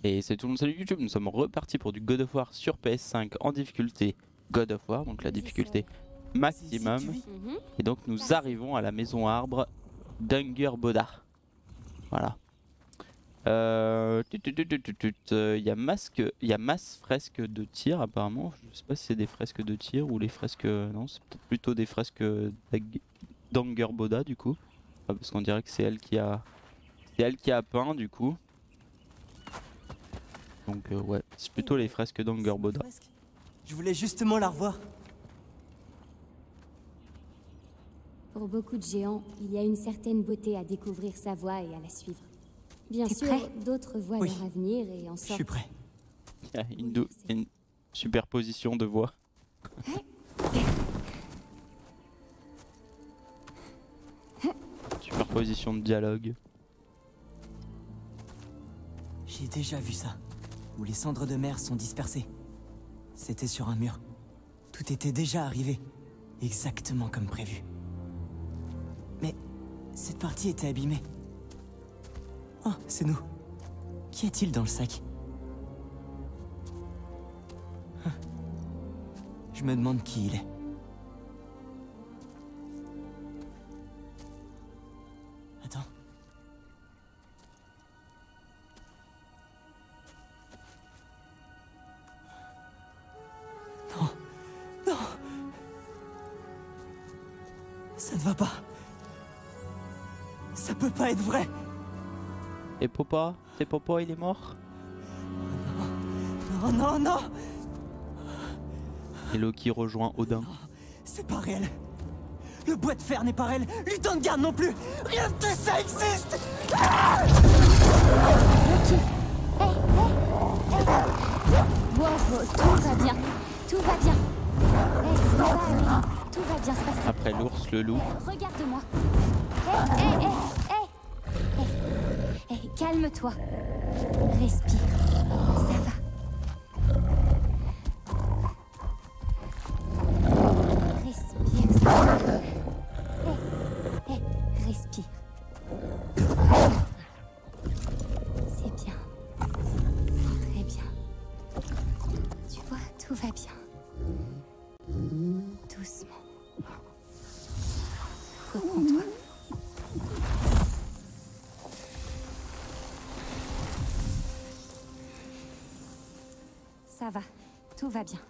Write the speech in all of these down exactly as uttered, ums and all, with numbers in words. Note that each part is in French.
Et c'est tout le monde, salut YouTube, nous sommes repartis pour du God of War sur P S cinq en difficulté God of War, donc la difficulté maximum. Et donc nous arrivons à la maison arbre d'Ungerboda. Voilà. Euh, il y a masque, il y a masse fresques de tir apparemment. Je sais pas si c'est des fresques de tir ou les fresques. Non, c'est peut-être plutôt des fresques d'Ungerboda du coup. Parce qu'on dirait que c'est elle qui a, c'est elle qui a peint du coup. Donc euh, ouais, c'est plutôt les fresques d'Ungerboda. Je voulais justement la revoir. Pour beaucoup de géants, il y a une certaine beauté à découvrir sa voie et à la suivre. Bien sûr, d'autres voient oui. leur avenir et en sortent. Je suis prêt. Il y a une, oui, une superposition de voix. Superposition de dialogue. J'ai déjà vu ça. Où les cendres de mer sont dispersées. C'était sur un mur. Tout était déjà arrivé. Exactement comme prévu. Mais cette partie était abîmée. Oh, c'est nous. Qu'y a-t-il dans le sac? Je me demande qui il est. Attends. Non. Non. Ça ne va pas. Ça peut pas être vrai. Et Papa, c'est Papa, il est mort. Non, non, non. Et Loki rejoint Odin. C'est pas réel. Le bois de fer n'est pas réel. Lutin de garde non plus. Rien de tout ça existe. Ah Loki. Hé, hé, hé. Wow, tout va bien. Tout va bien. Hey, ça va aller. Tout va bien se passer. Après l'ours, le loup. Regarde-moi. Hé, hé, hé, hé. Hé, calme-toi. Respire. Ça va. Respire. Ça va. Hé, hé, respire. C'est bien. C'est très bien. Tu vois, tout va bien. Doucement. Reprends-toi. Ça va, tout va bien.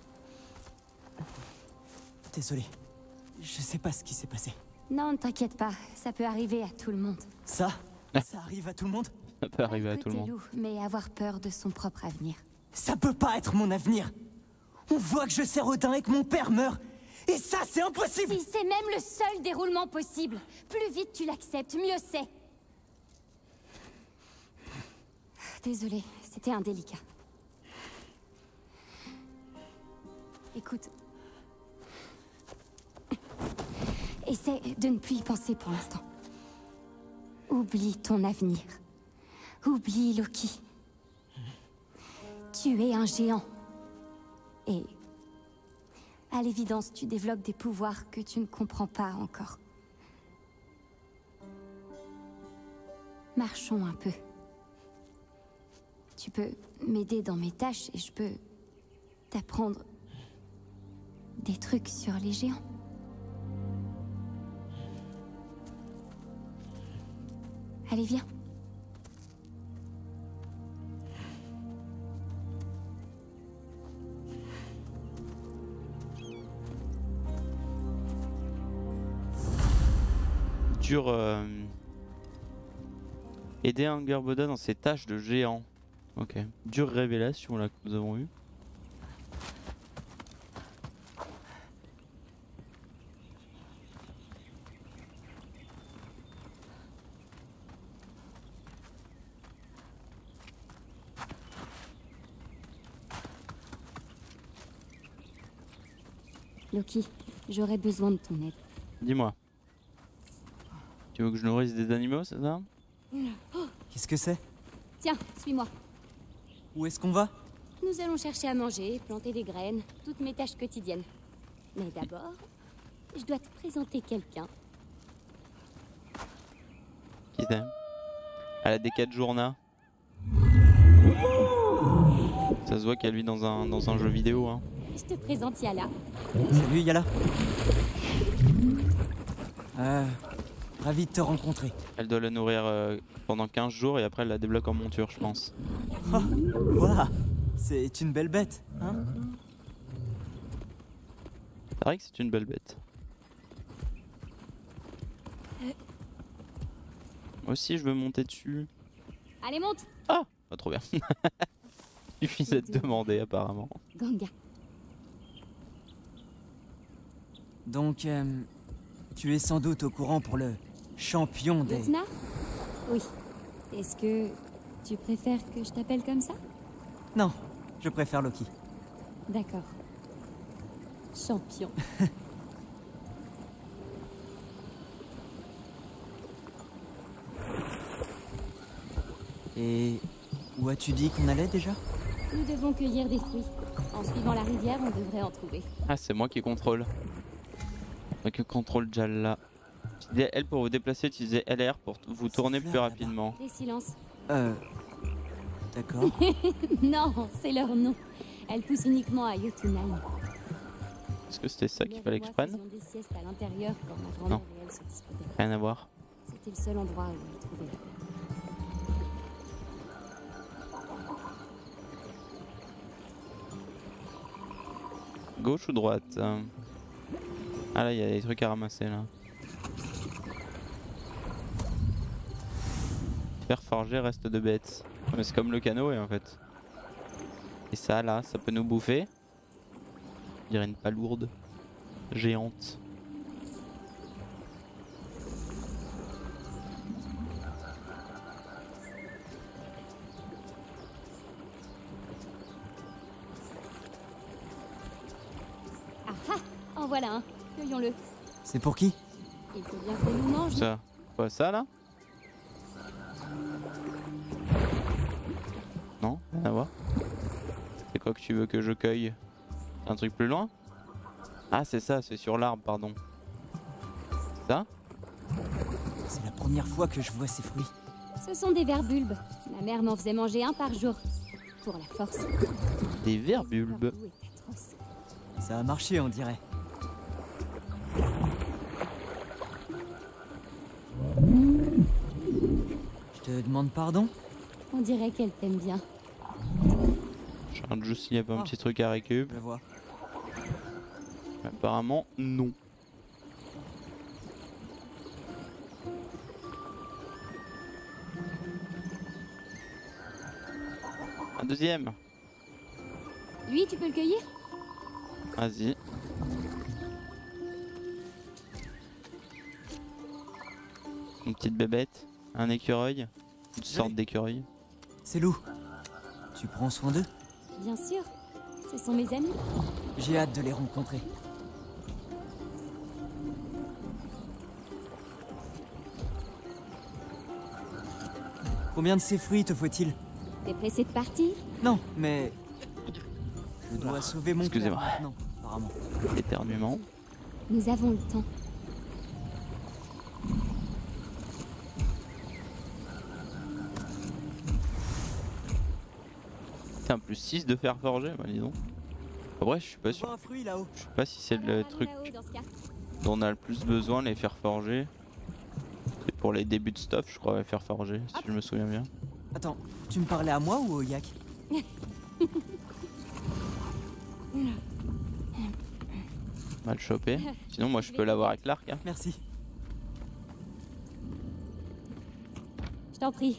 Désolé, je sais pas ce qui s'est passé. Non, ne t'inquiète pas, ça peut arriver à tout le monde. Ça Ça arrive à tout le monde? Ça peut arriver à tout le monde. Loup, mais avoir peur de son propre avenir. Ça peut pas être mon avenir. On voit que je sers Odin et que mon père meurt. Et ça, c'est impossible. Si, c'est même le seul déroulement possible. Plus vite tu l'acceptes, mieux c'est. Désolée, c'était indélicat. Écoute. Essaie de ne plus y penser pour l'instant. Oublie ton avenir. Oublie Loki. Tu es un géant. Et... à l'évidence, tu développes des pouvoirs que tu ne comprends pas encore. Marchons un peu. Tu peux m'aider dans mes tâches et je peux t'apprendre des trucs sur les géants. Allez, viens. Dur euh... aider Ungerboda dans ses tâches de géant. Ok. Dure révélation là que nous avons eu. Loki, j'aurais besoin de ton aide. Dis-moi. Tu veux que je nourrisse des animaux, c'est ça? Qu'est-ce que c'est? Tiens, suis-moi. Où est-ce qu'on va? Nous allons chercher à manger, planter des graines, toutes mes tâches quotidiennes. Mais d'abord, je dois te présenter quelqu'un. Qui c'est? Elle a des quatre journées. Ça se voit qu'elle vit dans un, dans un jeu vidéo. Hein. Je te présente Yala. Salut Yala. Euh, ravi de te rencontrer. Elle doit la nourrir euh, pendant quinze jours et après elle la débloque en monture, je pense. Oh, waouh, c'est une belle bête, hein? C'est vrai que c'est une belle bête. Moi aussi je veux monter dessus. Allez, monte. Ah, oh, trop bien. Il suffisait de demander apparemment. Ganga. Donc, euh, tu es sans doute au courant pour le champion des... Yotna? Oui. Est-ce que tu préfères que je t'appelle comme ça? Non, je préfère Loki. D'accord. Champion. Et où as-tu dit qu'on allait déjà? Nous devons cueillir des fruits. En suivant la rivière, on devrait en trouver. Ah, c'est moi qui contrôle. Moi qui contrôle Jalla. Elle, pour vous déplacer, utilisez L R pour vous tourner plus rapidement. Des silences. Euh... D'accord. Non, c'est leur nom. Elles poussent uniquement à Jotunheim. Est-ce que c'était ça qu'il fallait que je prenne? Des siestes à l'intérieur quand ma grand-mère et elle se disputaient. Rien à voir. C'était le seul endroit où on trouvait la paix. Gauche ou droite? Ah là, il y a des trucs à ramasser là. Fer forgé, reste de bêtes. Mais c'est comme le canoë en fait. Et ça là, ça peut nous bouffer. Je dirais une palourde géante. Ah ah, en voilà un. Cueillons-le. C'est pour qui? Il faut bien qu'on nous mange. Ça, quoi ça là? Non, rien à voir. C'est quoi que tu veux que je cueille? Un truc plus loin? Ah c'est ça, c'est sur l'arbre, pardon. Ça? C'est la première fois que je vois ces fruits. Ce sont des verbulbes. Ma mère m'en faisait manger un par jour. Pour la force. Des verbulbes. Leur goût est atroce. Ça a marché, on dirait. Je te demande pardon? On dirait qu'elle t'aime bien. Je regarde juste s'il y a pas un Ah. petit truc à récup. Je vois. Apparemment non. Un deuxième. Lui, tu peux le cueillir? Vas-y. Une petite bébête, un écureuil, une sorte Oui. d'écureuil. C'est Lou. Tu prends soin d'eux? Bien sûr. Ce sont mes amis. J'ai hâte de les rencontrer. Combien de ces fruits te faut-il? T'es pressé de partir? Non, mais... Je dois sauver mon Excusez-moi. père maintenant, apparemment. Éternuement. Nous avons le temps. C'est un plus six de fer forgé, bah dis donc. Après, je suis pas Je sûr. vois un fruit là-haut. Je sais pas si c'est Alors, le allons truc là-haut, dans ce cas. dont on a le plus besoin, les fers forgés. C'est pour les débuts de stuff, je crois, les fers forgés, si je me souviens bien. Attends, tu me parlais à moi ou au yak? Mal chopé. Sinon, moi, je peux l'avoir avec l'arc. Hein. Merci. Je t'en prie.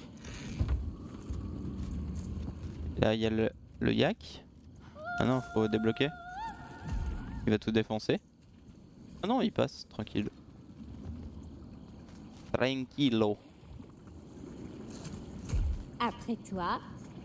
Là, il y a le, le yak. Ah non, faut débloquer. Il va tout défoncer. Ah non, il passe, tranquille. Tranquillo. Après toi.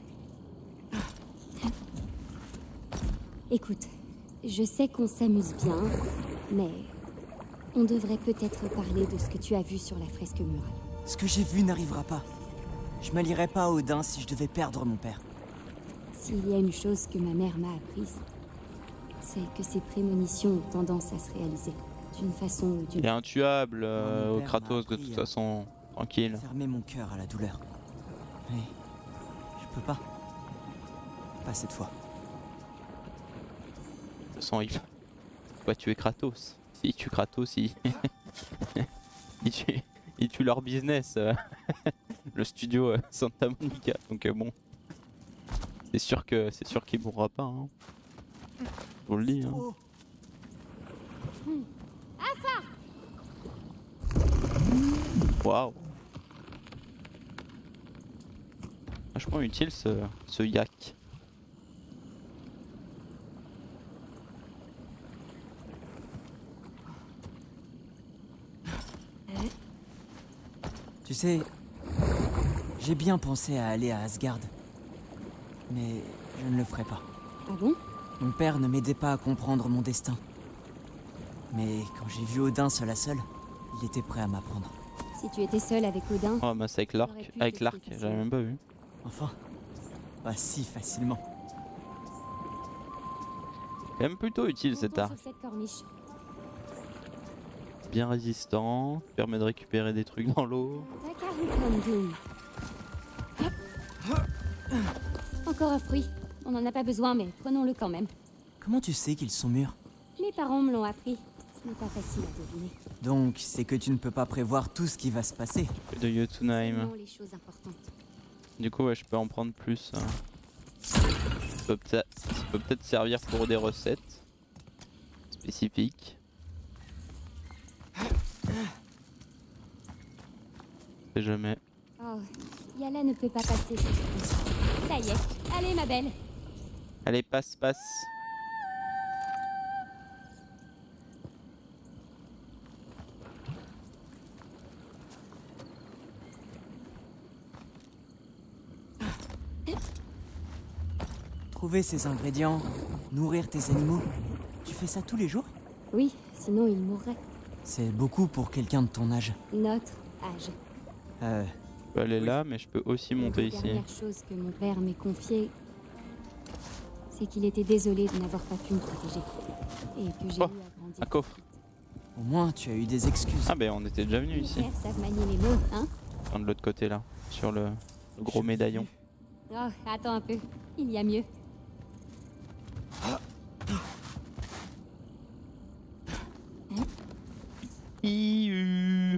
Écoute, je sais qu'on s'amuse bien, mais on devrait peut-être parler de ce que tu as vu sur la fresque murale. Ce que j'ai vu n'arrivera pas. Je m'allierai pas à Odin si je devais perdre mon père. S'il y a une chose que ma mère m'a apprise, c'est que ces prémonitions ont tendance à se réaliser, d'une façon ou d'une Il est intuable euh, Mon au père Kratos m'a de toute appris, façon. Tranquille. Fermer mon cœur à la douleur. Mais je peux pas. Pas cette fois. De toute façon, il va tuer Kratos. S'il tue Kratos, il, il, tue... il tue leur business. euh. Le studio euh, Santa Monica. Donc euh, bon, c'est sûr que c'est sûr qu'il mourra pas. Hein. Je vous le dis. Hein. Oh. Waouh. Vachement utile ce, ce yak. Tu sais, j'ai bien pensé à aller à Asgard. Mais je ne le ferai pas. Ah bon? Mon père ne m'aidait pas à comprendre mon destin. Mais quand j'ai vu Odin seul à seul, il était prêt à m'apprendre. Si tu étais seul avec Odin... Oh bah c'est avec l'arc, J'aurais pu avec te l'arc, expliquer j'avais ça. même pas vu. Enfin, pas si facilement. Quand même plutôt utile cet montons arc. sur cette corniche. Bien résistant, permet de récupérer des trucs dans l'eau. Takaru Kondum. Encore un fruit. On n'en a pas besoin, mais prenons-le quand même. Comment tu sais qu'ils sont mûrs? Mes parents me l'ont appris. Ce n'est pas facile à deviner. Donc, c'est que tu ne peux pas prévoir tout ce qui va se passer. De Jotunheim. Seulement les choses importantes. Du coup ouais, je peux en prendre plus. Hein. Ça peut peut-être ça peut peut-être servir pour des recettes spécifiques. Je sais jamais. Oh, Yala ne peut pas passer ce truc. Ça y est. Allez, ma belle. Allez, passe, passe. Trouver ces ingrédients, nourrir tes animaux, tu fais ça tous les jours? Oui, sinon il mourrait. C'est beaucoup pour quelqu'un de ton âge. Notre âge. Euh, Je peux aller là, mais je peux aussi monter La ici. dernière chose que mon père m'ait confiée, c'est qu'il était désolé de n'avoir pas pu me protéger. Et que j'ai Oh, eu à grandir. Un coffre. au moins, tu as eu des excuses. Ah ben on était déjà venu Les ici. pères savent manier les mots, hein? Enfin, de l'autre côté là, sur le, le gros Je- médaillon. Oh, attends un peu. Il y a mieux. Iu.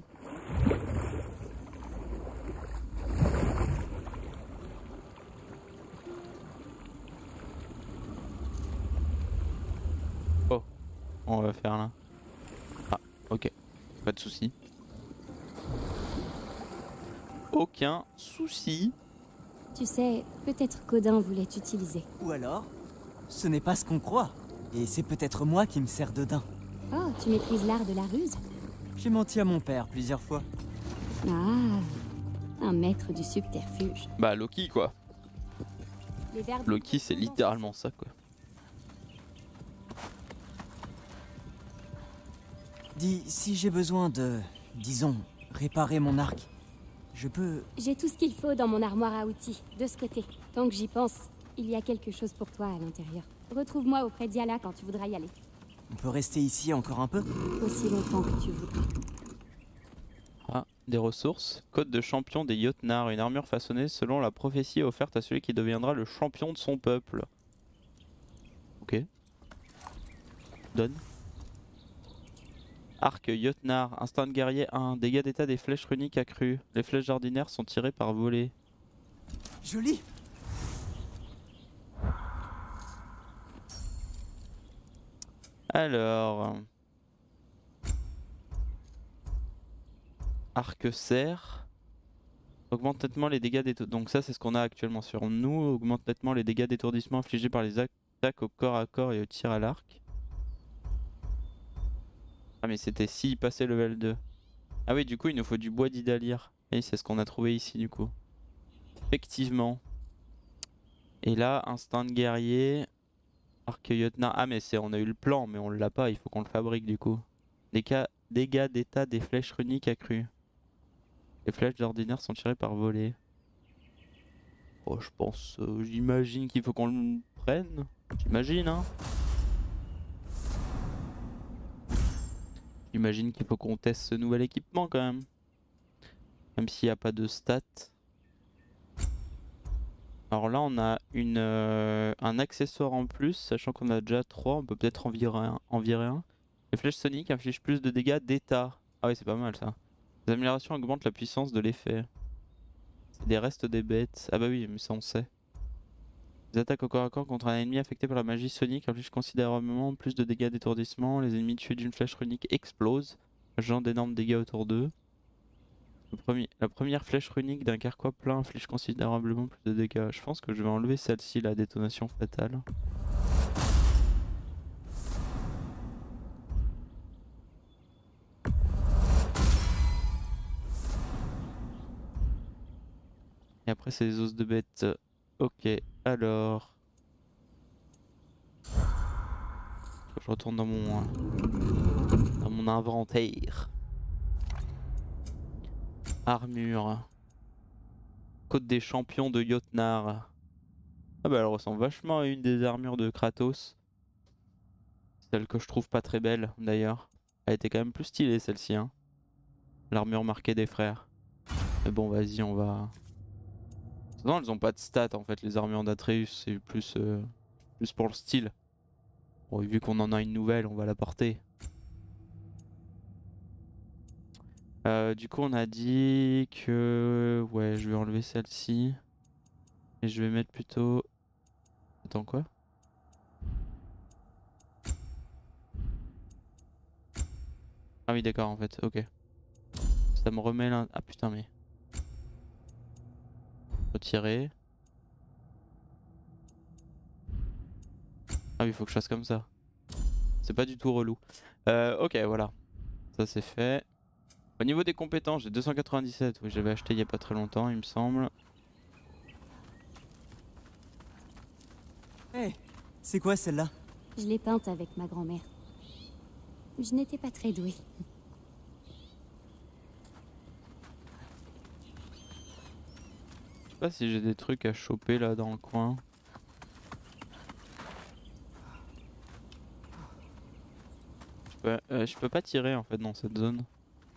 Oh, on va faire là. Ah, ok, pas de souci. Aucun souci. Tu sais, peut-être qu'Odin voulait t'utiliser. Ou alors, ce n'est pas ce qu'on croit. Et c'est peut-être moi qui me sers d'Odin. Oh, tu maîtrises l'art de la ruse? J'ai menti à mon père plusieurs fois. Ah, un maître du subterfuge. Bah Loki quoi. Les verbes... Loki c'est littéralement ça quoi. Dis, si j'ai besoin de, disons, réparer mon arc, je peux... J'ai tout ce qu'il faut dans mon armoire à outils, de ce côté. Tant que j'y pense, il y a quelque chose pour toi à l'intérieur. Retrouve-moi auprès d'Yala quand tu voudras y aller. On peut rester ici encore un peu? Aussi longtemps que tu voudras. Ah, des ressources. Code de champion des Jotnar, une armure façonnée selon la prophétie offerte à celui qui deviendra le champion de son peuple. Ok. Donne. Arc Jotnar, instinct de guerrier un, dégâts d'état des flèches runiques accrues. Les flèches ordinaires sont tirées par volée. Joli! Alors... Arc serre. Augmente nettement les dégâts d'étourdissement. Donc ça c'est ce qu'on a actuellement sur nous. Augmente nettement les dégâts d'étourdissement infligés par les attaques au corps à corps et au tir à l'arc. Ah mais c'était s'il passait level deux. Ah oui du coup il nous faut du bois d'Idalir. Et c'est ce qu'on a trouvé ici du coup. Effectivement. Et là instinct de guerrier. Arc Jotnar. Ah mais c'est on a eu le plan mais on l'a pas, il faut qu'on le fabrique du coup. Dégâts, dégâts d'état des flèches runiques accrues. Les flèches ordinaires sont tirées par volée. Oh je pense, euh, j'imagine qu'il faut qu'on le prenne. J'imagine hein. J'imagine qu'il faut qu'on teste ce nouvel équipement quand même. Même s'il n'y a pas de stats. Alors là on a une, euh, un accessoire en plus, sachant qu'on a déjà trois, on peut peut-être en virer un. En virer un. Les flèches soniques infligent plus de dégâts d'état. Ah oui c'est pas mal ça. Les améliorations augmentent la puissance de l'effet. C'est des restes des bêtes. Ah bah oui mais ça on sait. Les attaques au corps à corps contre un ennemi affecté par la magie sonique infligent considérablement plus de dégâts d'étourdissement. Les ennemis tués d'une flèche runique explosent, causant d'énormes dégâts autour d'eux. Le premier, la première flèche runique d'un carquois plein inflige considérablement plus de dégâts. Je pense que je vais enlever celle-ci, la détonation fatale. Et après c'est les os de bête. Ok, alors... Je retourne dans mon, dans mon inventaire. Armure. Côte des champions de Jotnar. Ah bah elle ressemble vachement à une des armures de Kratos. Celle que je trouve pas très belle d'ailleurs. Elle était quand même plus stylée celle-ci. Hein. L'armure marquée des frères. Mais bon vas-y on va... Non elles ont pas de stats en fait les armures d'Atreus. C'est plus, euh, plus pour le style. Bon, vu qu'on en a une nouvelle on va la porter. Euh, du coup on a dit que... Ouais je vais enlever celle-ci. Et je vais mettre plutôt... Attends quoi? Ah oui d'accord en fait, ok. Ça me remet l'un... Ah putain mais... Retirer. Ah oui il faut que je fasse comme ça. C'est pas du tout relou. Euh, ok voilà. Ça c'est fait. Au niveau des compétences j'ai deux cent quatre-vingt-dix-sept. Oui j'avais acheté il y a pas très longtemps il me semble. Hé, hey, c'est quoi celle-là? Je l'ai peinte avec ma grand-mère. Je n'étais pas très douée. Je sais pas si j'ai des trucs à choper là dans le coin. Je peux, euh, je peux pas tirer en fait dans cette zone.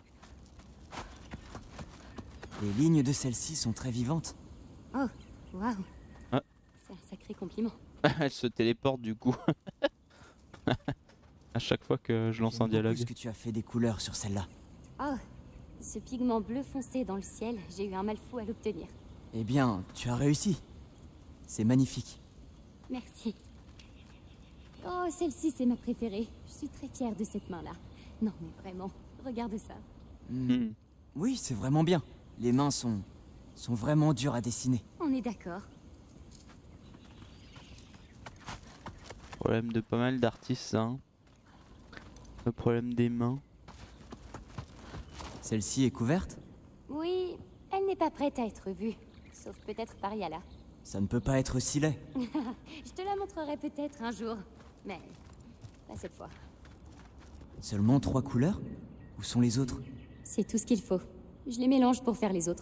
Les lignes de celle-ci sont très vivantes. Oh, waouh. Ah. C'est un sacré compliment. Elle se téléporte du coup. À chaque fois que je lance un dialogue. Est-ce que tu as fait des couleurs sur celle-là? Oh, ce pigment bleu foncé dans le ciel, j'ai eu un mal fou à l'obtenir. Eh bien, tu as réussi. C'est magnifique. Merci. Oh, celle-ci c'est ma préférée. Je suis très fière de cette main-là. Non mais vraiment, regarde ça. Mmh. Hmm. Oui, c'est vraiment bien. Les mains sont... sont vraiment dures à dessiner. On est d'accord. Problème de pas mal d'artistes hein. Le problème des mains. Celle-ci est couverte? Oui, elle n'est pas prête à être vue. Sauf peut-être par Yala. Ça ne peut pas être si laid. Je te la montrerai peut-être un jour. Mais pas cette fois. Seulement trois couleurs? Où sont les autres? C'est tout ce qu'il faut. Je les mélange pour faire les autres.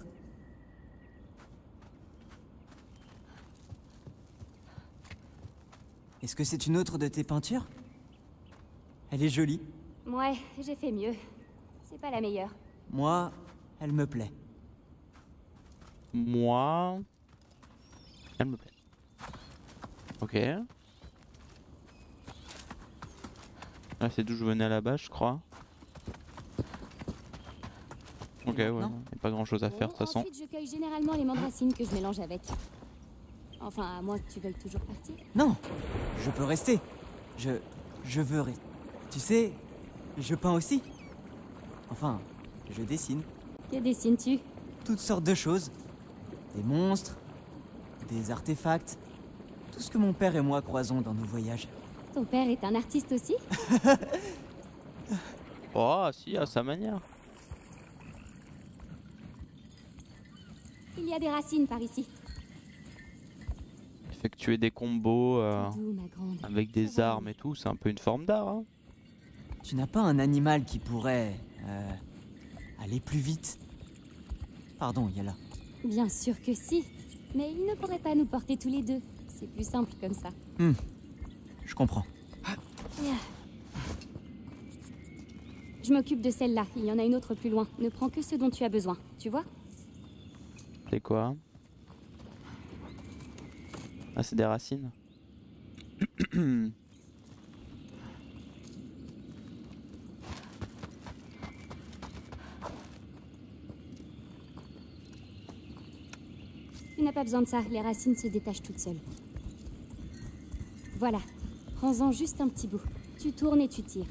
Est-ce que c'est une autre de tes peintures? Elle est jolie. Ouais, j'ai fait mieux. C'est pas la meilleure. Moi, elle me plaît. Moi... Elle me plaît. Ok. Là c'est d'où je venais à la base je crois. Ok ouais, Non. y a pas grand chose à faire de toute façon. Ensuite, je cueille généralement les mandracines que je mélange avec. Enfin, à moins que tu veuilles toujours partir. Non, je peux rester. Je... je veux rester. Tu sais, je peins aussi. Enfin, je dessine. Que dessines-tu? Toutes sortes de choses. Des monstres, des artefacts. Tout ce que mon père et moi croisons dans nos voyages. Ton père est un artiste aussi? Oh si, à sa manière. Il y a des racines par ici. Effectuer des combos euh, D'où, ma grande. avec des armes et tout, c'est un peu une forme d'art hein. Tu n'as pas un animal qui pourrait... Euh, aller plus vite? Pardon, Yala. Bien sûr que si. Mais il ne pourrait pas nous porter tous les deux. C'est plus simple comme ça. Hmm, je comprends. Je m'occupe de celle-là. Il y en a une autre plus loin. Ne prends que ce dont tu as besoin. Tu vois? C'est quoi? Ah, c'est des racines. Tu n'as pas besoin de ça, les racines se détachent toutes seules. Voilà, prends-en juste un petit bout. Tu tournes et tu tires.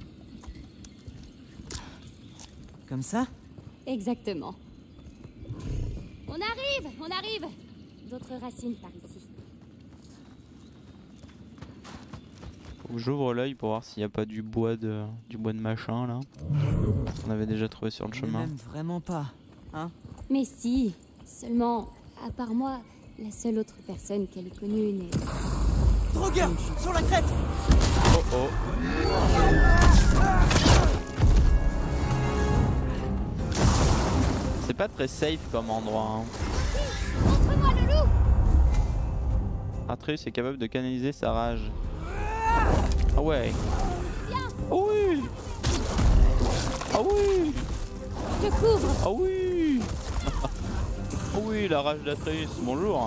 Comme ça? Exactement. On arrive, on arrive. D'autres racines par ici. Faut que j'ouvre l'œil pour voir s'il n'y a pas du bois de du bois de machin là. On avait déjà trouvé sur le On chemin. ne m'aime vraiment pas, hein? Mais si, seulement, à part moi, la seule autre personne qu'elle ait connue n'est... Drogueur, sur la crête! Oh oh. C'est pas très safe comme endroit. Hein. Montre-moi le loup! Atreus est capable de canaliser sa rage. Ah ouais. Ah oui. Ah oui. Je te couvre! Ah oui. Ah oui, la rage d'Atreus. Bonjour.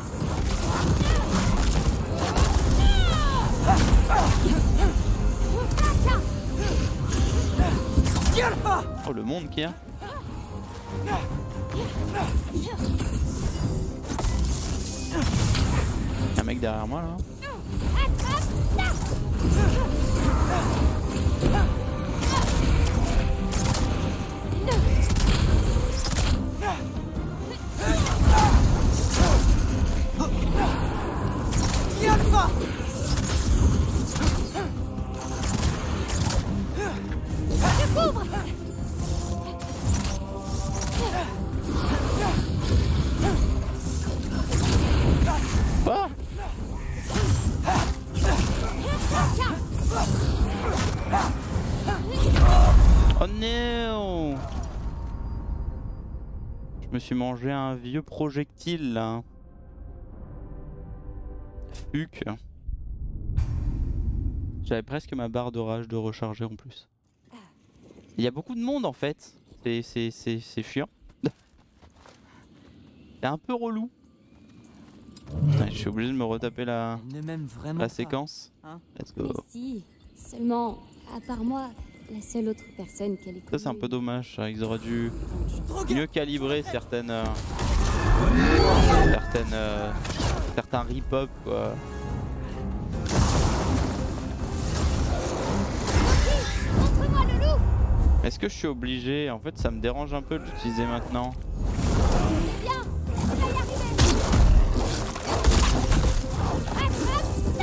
Oh, le monde qui a. Un mec derrière moi là. Ah. Oh non! Je me suis mangé un vieux projectile là. Fuck. J'avais presque ma barre de rage de recharger en plus. Il y a beaucoup de monde en fait. C'est chiant. C'est un peu relou. Ouais, je suis obligé de me retaper la, Ne m'aime vraiment la pas. séquence. Hein? Let's Mais go. si, seulement, à part moi, la seule autre personne qu'elle ait connue... Ça c'est un peu dommage, ça. Ils auraient dû Drogueur! mieux calibrer certaines... euh, certaines... euh, certains rip-hop quoi. Montre-moi le loup! Est-ce que je suis obligé? En fait ça me dérange un peu de l'utiliser maintenant. Viens, on va y arriver! Attrape ça!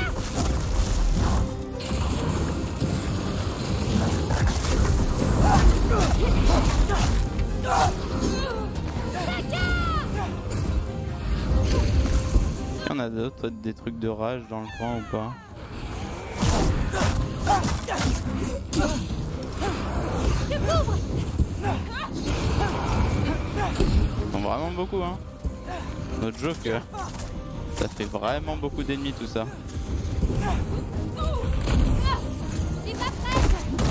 Il y en a d'autres, des trucs de rage dans le coin ou pas? Je couvre! Ils sont vraiment beaucoup hein. Notre Joker. Ça fait vraiment beaucoup d'ennemis tout ça. Je suis pas prête!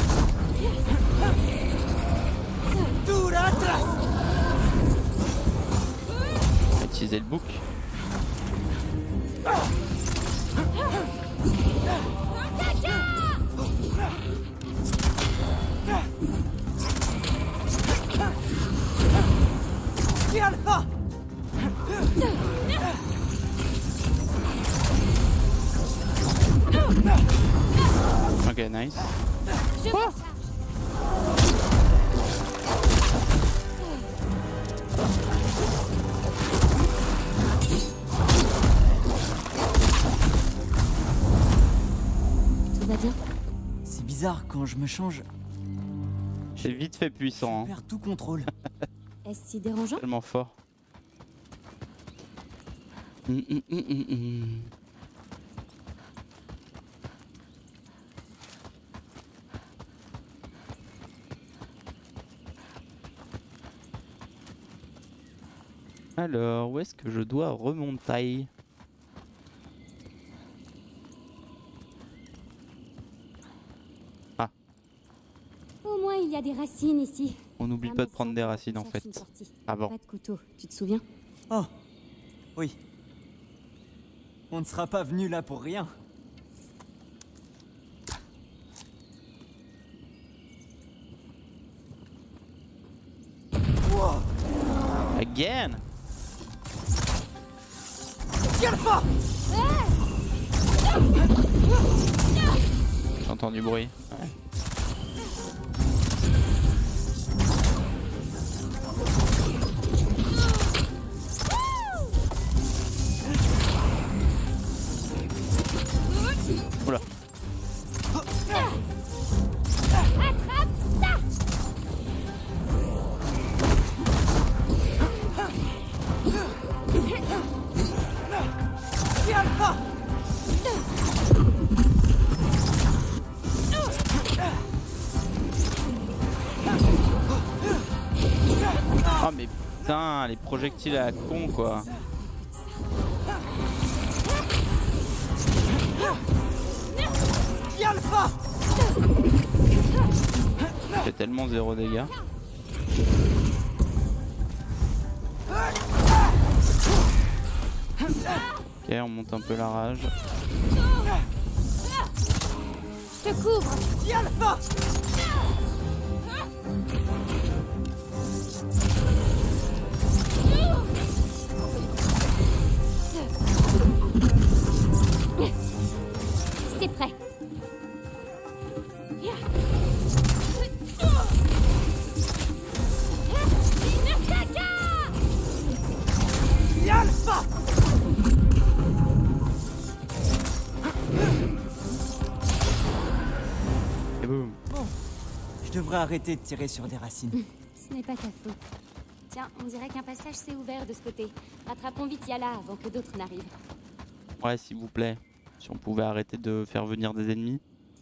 Dura atrás! Utiliser le bouc. Alpha! Ok, nice. Je Quoi? Tout va bien? C'est bizarre, quand je me change, C'est vite fait je puissant. Hein. perds tout contrôle. Est-ce si dérangeant? Tellement fort. Hum, hum, hum, hum, hum. Alors, où est-ce que je dois remonter? Ah, Au moins, il y a des racines ici. on n'oublie pas de prendre des racines en Cherche fait. une sortie. Ah bon. Pas de couteau, tu te souviens? Oh, oui. On ne sera pas venu là pour rien. Again. Alpha! J'entends du bruit. Ouais. Oula. Attrape ça! Alpha! Oh mais putain, les projectiles à la con quoi. Alpha! Fait tellement zéro dégâts. Ok, on monte un peu la rage. Je te couvre! Alpha! C'est prêt. Alpha! Et boum. Bon, je devrais arrêter de tirer sur des racines. Ce n'est pas ta faute. Tiens, on dirait qu'un passage s'est ouvert de ce côté. Rattrapons vite Yala avant que d'autres n'arrivent. Ouais, s'il vous plaît. Si on pouvait arrêter de faire venir des ennemis.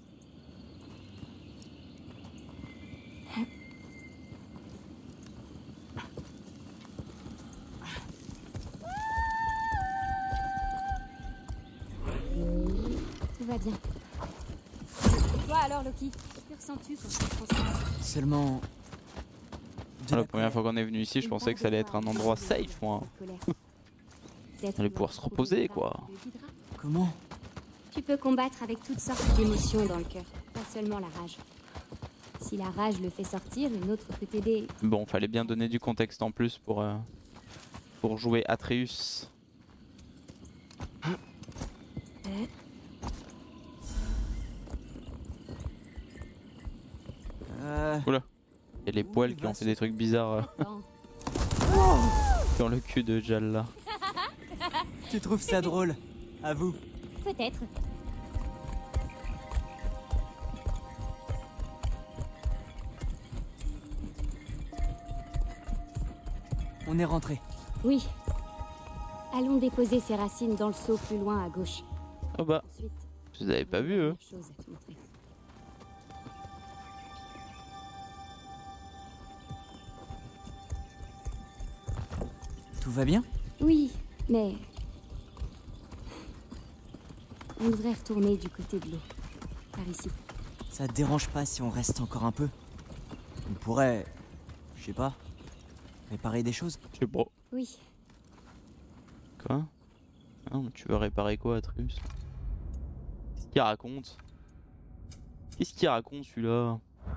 Tout va bien. Toi alors, Loki, que ressens-tu quand tu prends ça? Seulement... de La première fois qu'on est venu ici, je pensais que ça allait être un endroit safe, moi. On allait pouvoir se reposer, quoi. Comment? Tu peux combattre avec toutes sortes d'émotions dans le cœur, pas seulement la rage. Si la rage le fait sortir, une autre peut t'aider. Bon, fallait bien donner du contexte en plus pour, euh, pour jouer Atreus. Euh... Oula. Et les poils qui ont fait des trucs bizarres euh, Attends. sur le cul de Jal là. Tu trouves ça drôle? À vous. Peut-être. On est rentré. Oui. Allons déposer ces racines dans le seau plus loin à gauche. Oh bah, Ensuite, vous avez pas vu eux? chose à te montrer. Tout va bien? Oui, mais... on devrait retourner du côté de l'eau. Par ici. Ça te dérange pas si on reste encore un peu? On pourrait... je sais pas... réparer des choses? Je sais pas. Oui. Quoi? Non, mais tu veux réparer quoi, Atreus? Qu'est-ce qu'il raconte? Qu'est-ce qu'il raconte celui-là?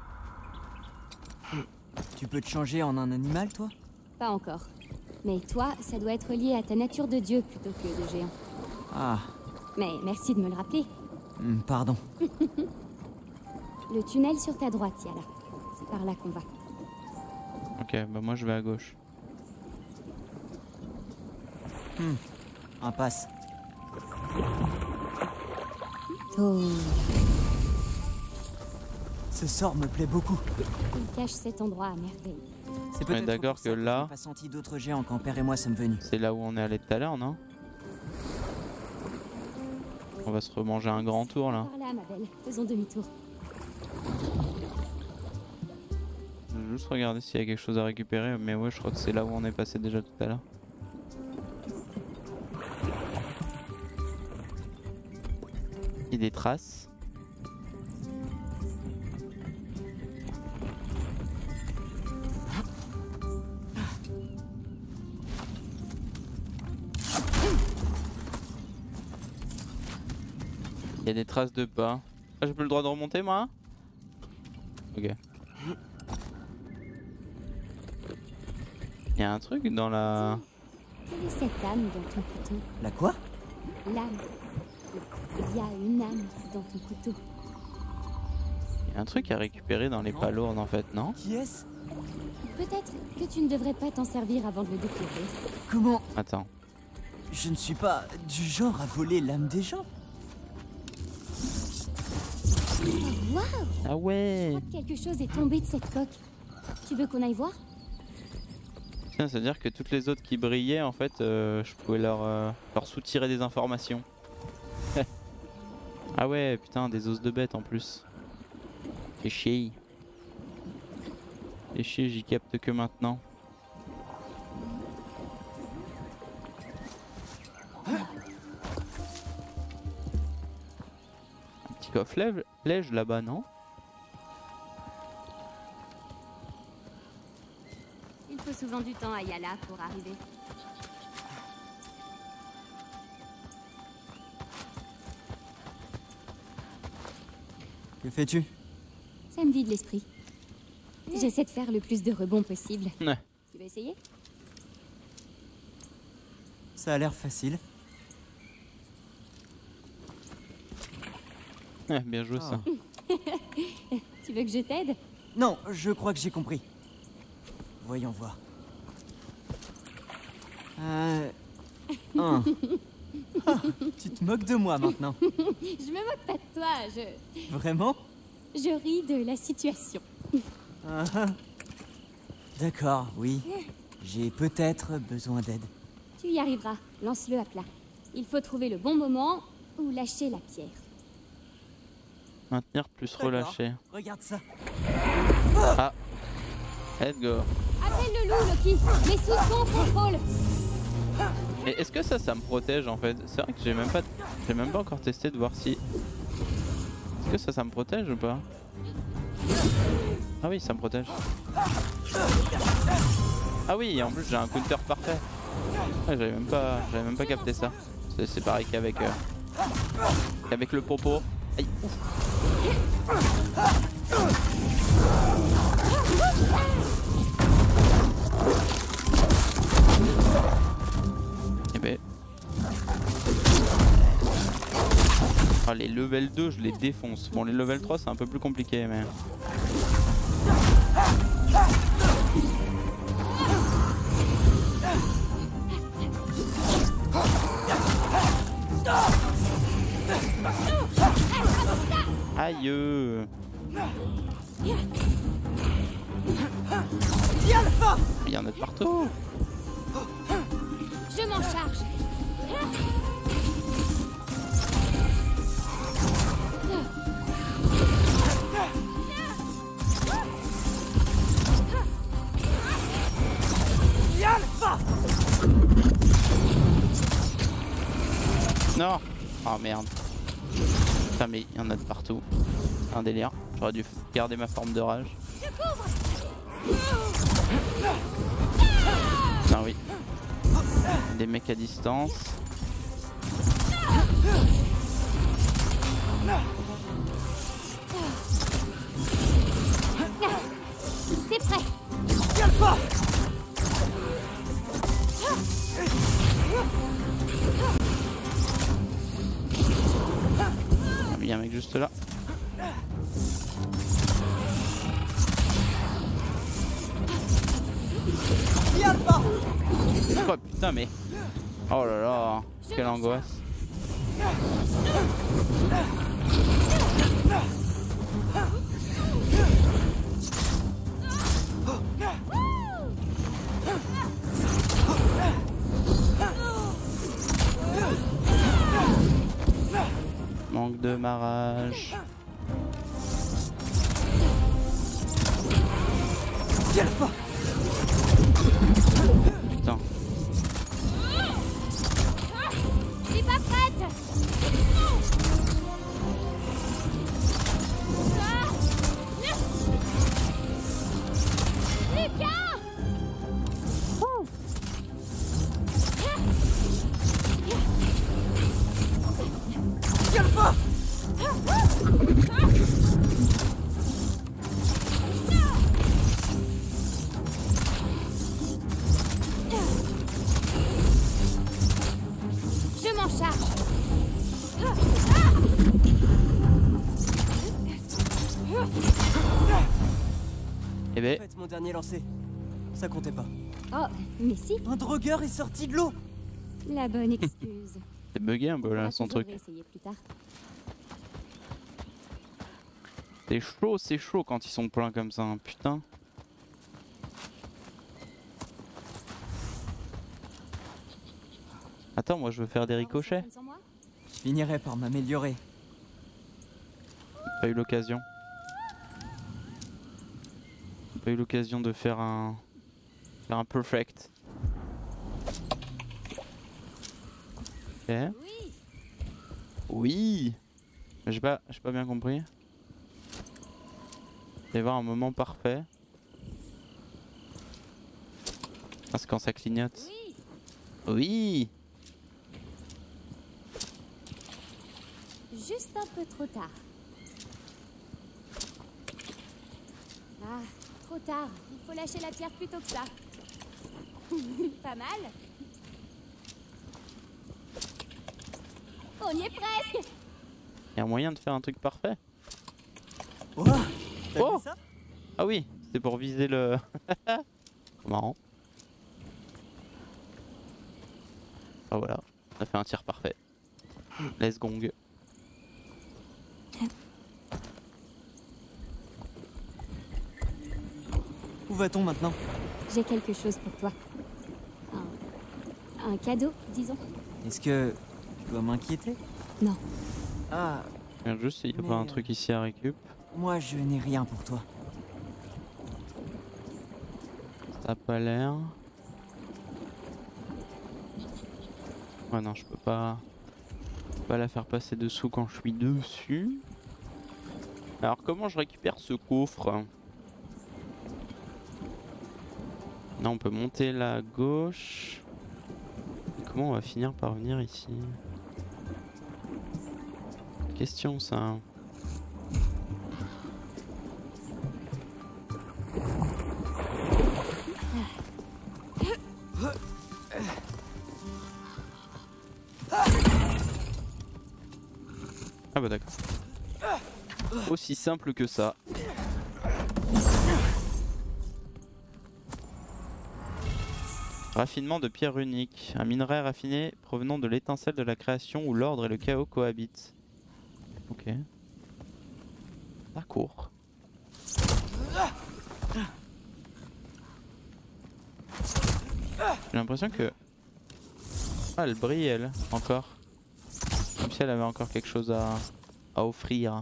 Tu peux te changer en un animal, toi? Pas encore. Mais toi, ça doit être lié à ta nature de dieu plutôt que de géant. Ah... Mais merci de me le rappeler. hmm, pardon. Le tunnel sur ta droite, Yala. C'est par là qu'on va. Ok, bah moi je vais à gauche. Hmm. Impasse. Oh. Ce sort me plaît beaucoup. Il cache cet endroit à merveille. C'est On est peut-être d'accord pour ça que là- j'ai pas senti d'autres géants quand Père et moi sommes venus. C'est là où on est allé tout à l'heure, non? On va se remanger un grand tour là. Par là, ma belle. Faisons demi-tour. Je vais juste regarder s'il y a quelque chose à récupérer, mais ouais, je crois que c'est là où on est passé déjà tout à l'heure. Il y a des traces. Il y a des traces de pas. Ah, j'ai plus le droit de remonter moi? Ok. Il y a un truc dans la... Quelle est cette âme dans ton couteau? La quoi? L'âme. Il y a une âme dans ton couteau. Il y a un truc à récupérer dans les pas lourdes en fait, non? Qui est-ce? Peut-être que tu ne devrais pas t'en servir avant de le découvrir. Comment? Attends. Je ne suis pas du genre à voler l'âme des gens. Waouh! Ah Je ouais. crois que quelque chose est tombé de cette coque. Tu veux qu'on aille voir? Tiens, c'est-à-dire que toutes les autres qui brillaient, en fait, euh, je pouvais leur, euh, leur soutirer des informations. Ah ouais, putain, des os de bête en plus. Fais chier. Fais chier, j'y capte que maintenant. Un petit coffre lège là-bas, non? Il faut souvent du temps à Yala pour arriver. Que fais-tu? Ça me vide l'esprit. J'essaie de faire le plus de rebonds possible. Ouais. Tu veux essayer? Ça a l'air facile. Ouais, bien joué ça. Tu veux que je t'aide? Non, je crois que j'ai compris. Voyons voir. Euh... un. Ah, tu te moques de moi maintenant. Je me moque pas de toi, je... Vraiment? Je ris de la situation. Ah, ah. D'accord, oui. J'ai peut-être besoin d'aide. Tu y arriveras, lance-le à plat. Il faut trouver le bon moment ou lâcher la pierre. Maintenir plus D'accord. relâcher. Regarde ça. Ah. Let's go. Appelle le loup, Loki, mais sous ton contrôle. Mais est-ce que ça, ça me protège en fait? C'est vrai que j'ai même pas, j'ai même pas encore testé de voir si. Est-ce que ça, ça me protège ou pas? Ah oui, ça me protège. Ah oui, en plus j'ai un counter parfait. Ouais, j'avais même pas, j'avais même pas capté ça. C'est pareil qu'avec, euh, qu'avec le popo. Aïe, ouf. Eh ben. Ah, les level deux, je les défonce. Bon, les level trois, c'est un peu plus compliqué, mais. Aïe. Il y en a de partout. Je m'en charge. Non. Oh merde. Putain mais il y en a de partout. C'est un délire. J'aurais dû garder ma forme de rage. Non oui. Des mecs à distance. C'est prêt. Il y a un mec juste là. Oh putain mais. Oh là là. Quelle angoisse. Manque de marage. Putain. Je suis pas prête. Lucas! Je m'en charge. Eh ben, Faites mon dernier lancer. Ça comptait pas. Oh, mais si, Un drogueur est sorti de l'eau. la bonne excuse. c'est bugué un peu On là pourra son toujours truc. réessayer plus tard. C'est chaud, c'est chaud quand ils sont pleins comme ça, hein, putain. Attends, moi je veux faire des ricochets. Sans moi? Je finirai par m'améliorer. Pas eu l'occasion. Pas eu l'occasion de faire un faire un perfect. Ok. Oui. Oui. Mais J'ai pas, j'ai pas bien compris. Il va y avoir un moment parfait. Ah, c'est quand ça clignote. Oui. Oui. Juste un peu trop tard. Ah, trop tard. Il faut lâcher la pierre plus tôt que ça. Pas mal. On y est presque. Il y a un moyen de faire un truc parfait. Oh, t'as Oh. vu ça? Ah oui, c'est pour viser le. Marrant. Ah voilà, on a fait un tir parfait. Let's gong. Où va-t-on maintenant? J'ai quelque chose pour toi. Un, un cadeau, disons. Est-ce que je dois m'inquiéter? Non. Ah, Regarde juste s'il n'y a Mais, pas un euh, truc ici à récup. moi je n'ai rien pour toi. Ça a pas l'air. Ouais non, je peux pas... je peux pas la faire passer dessous quand je suis dessus. Alors comment je récupère ce coffre? Non, on peut monter là à gauche. Et comment on va finir par venir ici? Question ça. Ah bah d'accord. Aussi simple que ça. Raffinement de pierre unique. Un minerai raffiné provenant de l'étincelle de la création où l'ordre et le chaos cohabitent. Ok. D'accord. J'ai l'impression que... Ah, elle brille elle, encore. Comme si elle avait encore quelque chose à, à offrir.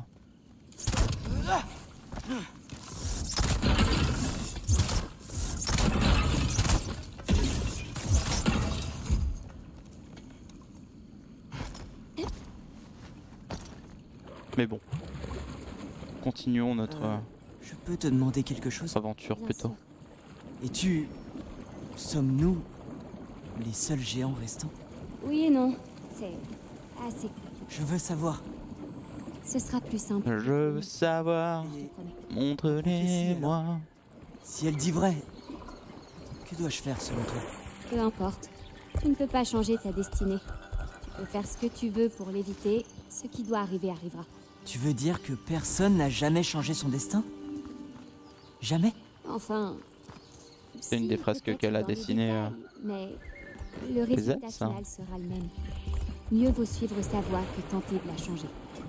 Mais bon. Continuons notre Euh, je peux te demander quelque chose? aventure Bien plutôt. sûr. Es-tu... Sommes-nous les seuls géants restants? Oui et non. C'est assez. Je veux savoir. Ce sera plus simple. Je veux savoir, Et montre-les-moi. si elle dit vrai, que dois-je faire selon toi? Peu importe. Tu ne peux pas changer ta destinée. Tu peux faire ce que tu veux pour l'éviter. Ce qui doit arriver arrivera. Tu veux dire que personne n'a jamais changé son destin? Jamais? Enfin. C'est une si, des fresques peut-être qu'elle a dans les dessinées, détails, Mais le résultat ailes, ça. final sera le même. Mieux vaut suivre sa voie que tenter de la changer.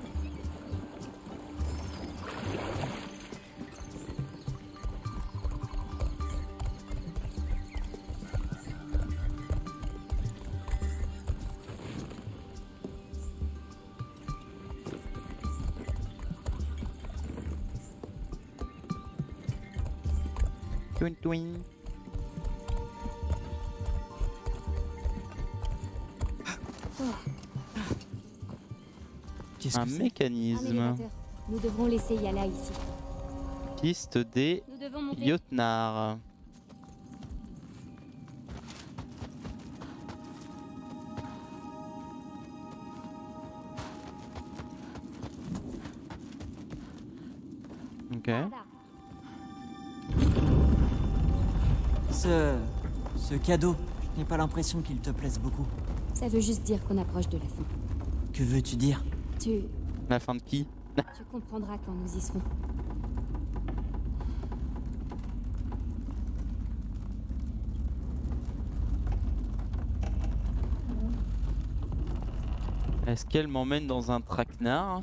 Twin twin. Qu'est-ce Un que c'est? Un mécanisme. élévateur. Nous devrons laisser Yala ici. Piste des Nous devons monter. Jotnar. Ok. Ce... ce cadeau, je n'ai pas l'impression qu'il te plaise beaucoup. Ça veut juste dire qu'on approche de la fin. Que veux-tu dire? Tu... La fin de qui? tu comprendras quand nous y serons. Est-ce qu'elle m'emmène dans un traquenard?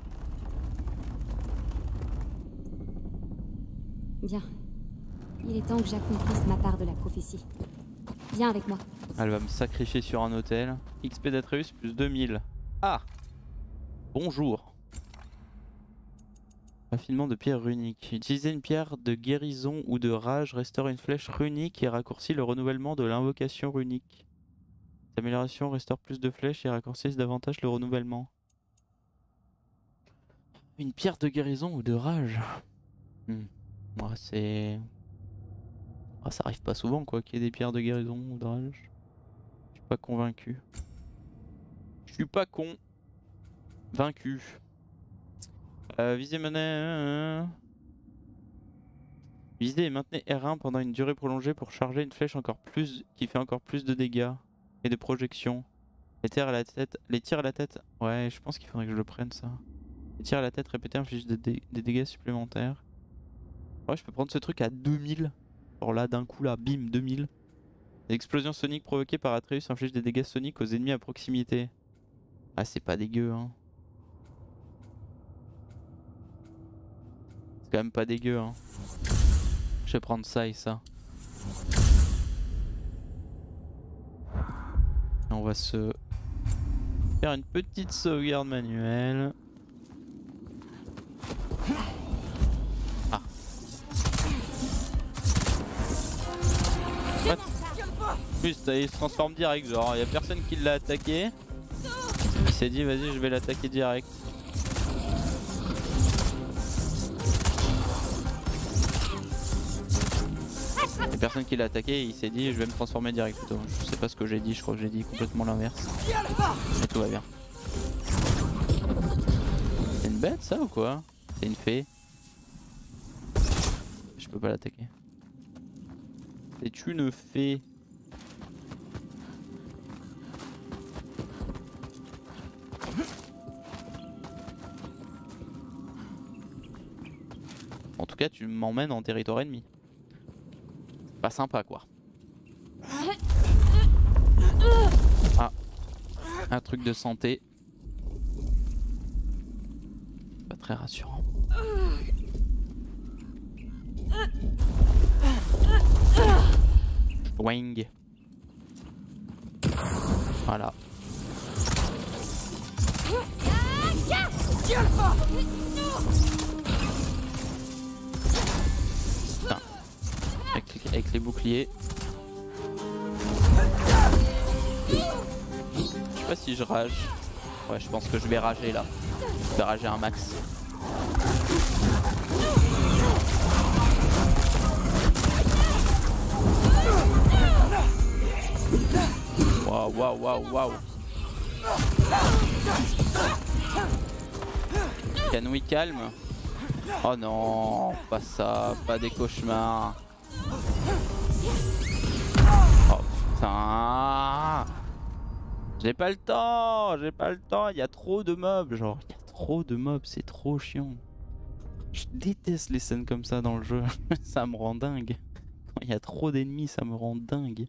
Bien. Il est temps que j'accomplisse ma part de la prophétie. Viens avec moi. Elle va me sacrifier sur un hôtel. X P d'Atreus plus deux mille. Ah! Bonjour. Raffinement de pierre runique. Utiliser une pierre de guérison ou de rage restaure une flèche runique et raccourcit le renouvellement de l'invocation runique. Cette amélioration restaure plus de flèches et raccourcit davantage le renouvellement. Une pierre de guérison ou de rage. Hmm. Ouais, c'est... Ah, ça arrive pas souvent quoi qu'il y ait des pierres de guérison ou de rage. Je suis pas convaincu. Je suis pas con. Vaincu. Euh, visez monnaie. Visez et maintenez R un pendant une durée prolongée pour charger une flèche encore plus qui fait encore plus de dégâts et de projections. Les tirs à la tête. Les tirs à la tête. Ouais, je pense qu'il faudrait que je le prenne ça. Les tirs à la tête répétés infligent des, dé des dégâts supplémentaires. Ouais, je peux prendre ce truc à deux mille. Alors là, d'un coup, là, bim, deux mille. L'explosion sonique provoquée par Atreus inflige des dégâts soniques aux ennemis à proximité. Ah, c'est pas dégueu, hein. C'est quand même pas dégueu, hein. Je vais prendre ça et ça. Et on va se faire une petite sauvegarde manuelle. Ah. What? En plus, il se transforme direct, genre, y a personne qui l'a attaqué. Il s'est dit, vas-y, je vais l'attaquer direct. Y'a personne qui l'a attaqué et il s'est dit je vais me transformer direct plutôt. Je sais pas ce que j'ai dit, je crois que j'ai dit complètement l'inverse. Et tout va bien. C'est une bête ça ou quoi? C'est une fée. Je peux pas l'attaquer. C'est une fée. En tout cas tu m'emmènes en territoire ennemi. Pas sympa quoi. Ah, un truc de santé. Pas très rassurant. Wang. Voilà. Putain. Avec, avec les boucliers. Je sais pas si je rage. Ouais, je pense que je vais rager là. Je vais rager un max. Waouh, waouh, waouh, waouh. Can we calme? Oh non, pas ça, pas des cauchemars. Oh putain. J'ai pas le temps, j'ai pas le temps, il y a trop de mobs, genre il y a trop de mobs, c'est trop chiant. Je déteste les scènes comme ça dans le jeu, ça me rend dingue. Quand il y a trop d'ennemis, ça me rend dingue.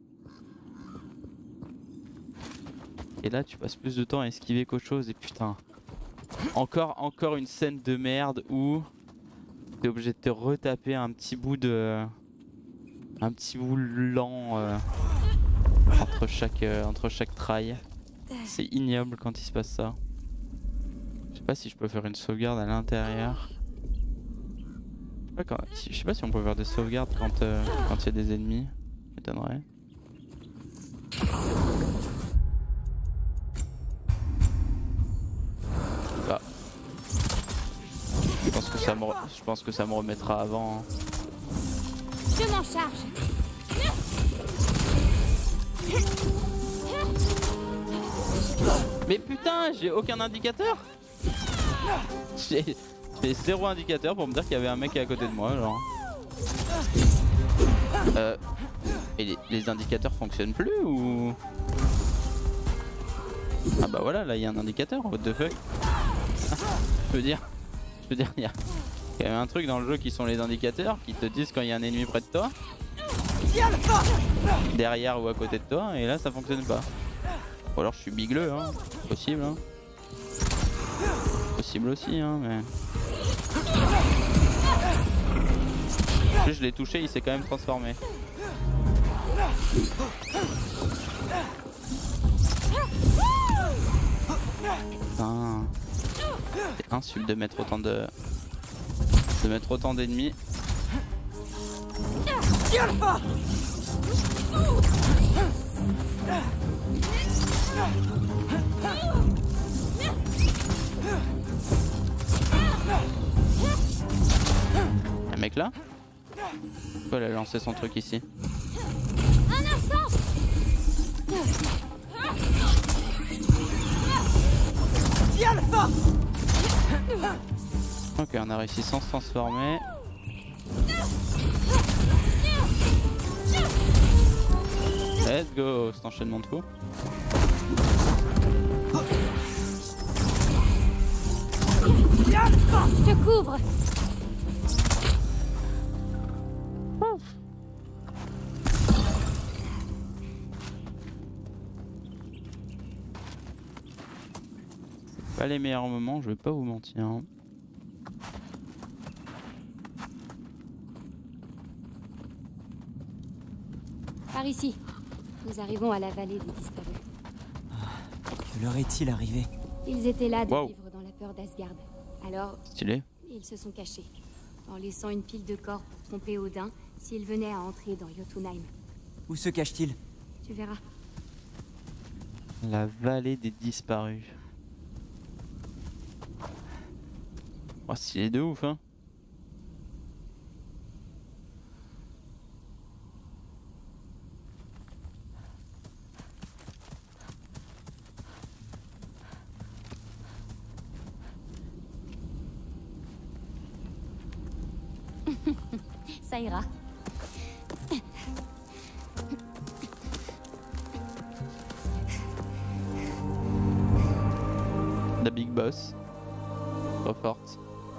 Et là tu passes plus de temps à esquiver qu'autre chose et putain. Encore, encore une scène de merde où t'es obligé de te retaper un petit bout de... Un petit bout lent euh, entre chaque, euh, entre chaque trail. C'est ignoble quand il se passe ça. Je sais pas si je peux faire une sauvegarde à l'intérieur. Je sais pas quand... je sais pas si on peut faire des sauvegardes quand euh, quand il y a des ennemis. M'étonnerait. Bah. Je pense que ça me, re... je pense que ça me remettra avant. Hein. Je m'en charge. Mais putain, j'ai aucun indicateur. J'ai zéro indicateur pour me dire qu'il y avait un mec à côté de moi, genre. Euh... Et les, les indicateurs fonctionnent plus ou... Ah bah voilà, là il y a un indicateur, what the fuck. Ah, je veux dire, je veux dire, il y a quand même un truc dans le jeu qui sont les indicateurs qui te disent quand il y a un ennemi près de toi, derrière ou à côté de toi, et là ça fonctionne pas. Ou alors je suis bigleux, hein, possible, hein. Possible aussi, hein, mais... En plus je l'ai touché, il s'est quand même transformé. Putain, c'est insulte de mettre autant de de mettre autant d'ennemis. Un mec là? Pourquoi elle a lancé son truc ici? Un instant. Ok, on a réussi sans se transformer. Let's go, cet enchaînement de coups. Je te couvre. Pas les meilleurs moments, je vais pas vous mentir. Par ici. Nous arrivons à la vallée des disparus. Que leur est-il arrivé? Ils étaient là de Wow. vivre dans la peur d'Asgard. Alors, Stylé. ils se sont cachés, en laissant une pile de corps pour tromper Odin s'il venait à entrer dans Jotunheim. Où se cache-t-il? Tu verras. La vallée des disparus. Oh, stylé de ouf, hein. Ça ira. La Big Boss. Trop forte.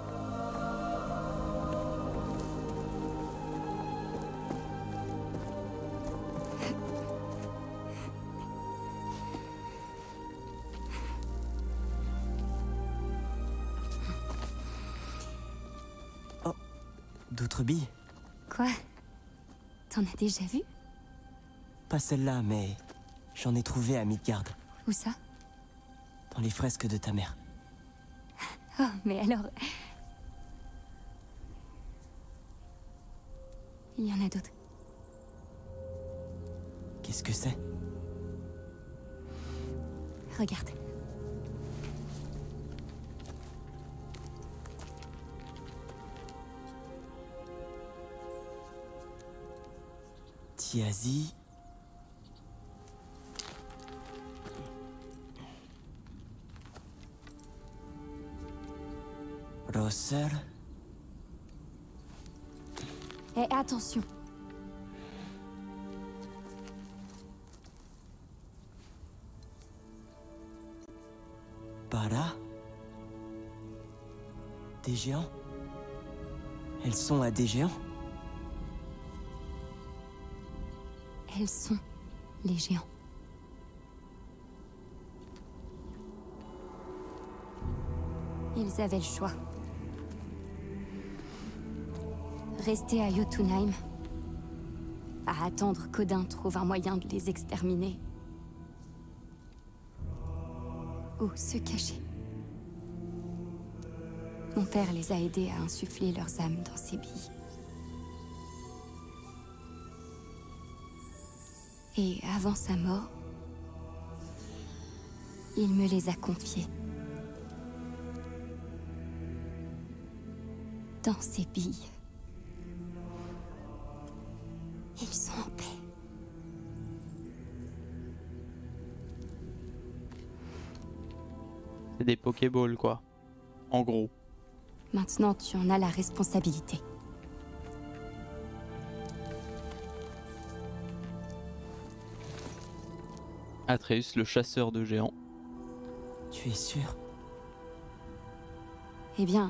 D'autres billes? Quoi? T'en as déjà vu? Pas celle-là, mais j'en ai trouvé à Midgard, Où ça? dans les fresques de ta mère. Oh, mais alors... Il y en a d'autres. Qu'est-ce que c'est? Regarde. Thiazi. Rosser. Et attention. Para. Des géants? Elles sont à des géants? Elles sont les géants. Ils avaient le choix. Rester à Jotunheim, à attendre qu'Odin trouve un moyen de les exterminer. Ou se cacher. Mon père les a aidés à insuffler leurs âmes dans ses billes. Et avant sa mort, il me les a confiés. Dans ses billes. Ils sont en paix. C'est des Pokéballs quoi. En gros. Maintenant, tu en as la responsabilité. Atreus, le chasseur de géants. Tu es sûr? Eh bien...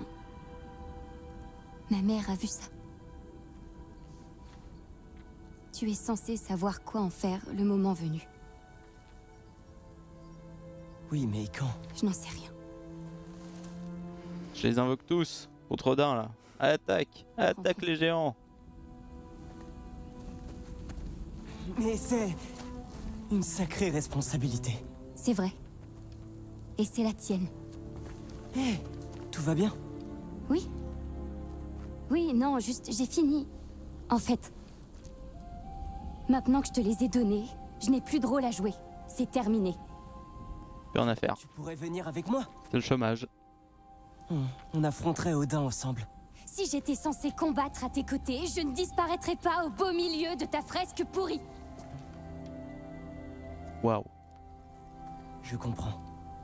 Ma mère a vu ça. Tu es censé savoir quoi en faire le moment venu. Oui, mais quand? Je n'en sais rien. Je les invoque tous contre Odin là. Attaque, attaque les géants. Mais c'est... une sacrée responsabilité. C'est vrai. Et c'est la tienne. Hé, hey, tout va bien? Oui. Oui, non, juste, j'ai fini. En fait. Maintenant que je te les ai donnés, je n'ai plus de rôle à jouer. C'est terminé. Plus rien à faire. Tu pourrais venir avec moi? C'est le chômage. On, on affronterait Odin ensemble. Si j'étais censée combattre à tes côtés, je ne disparaîtrais pas au beau milieu de ta fresque pourrie. Waouh. Je comprends.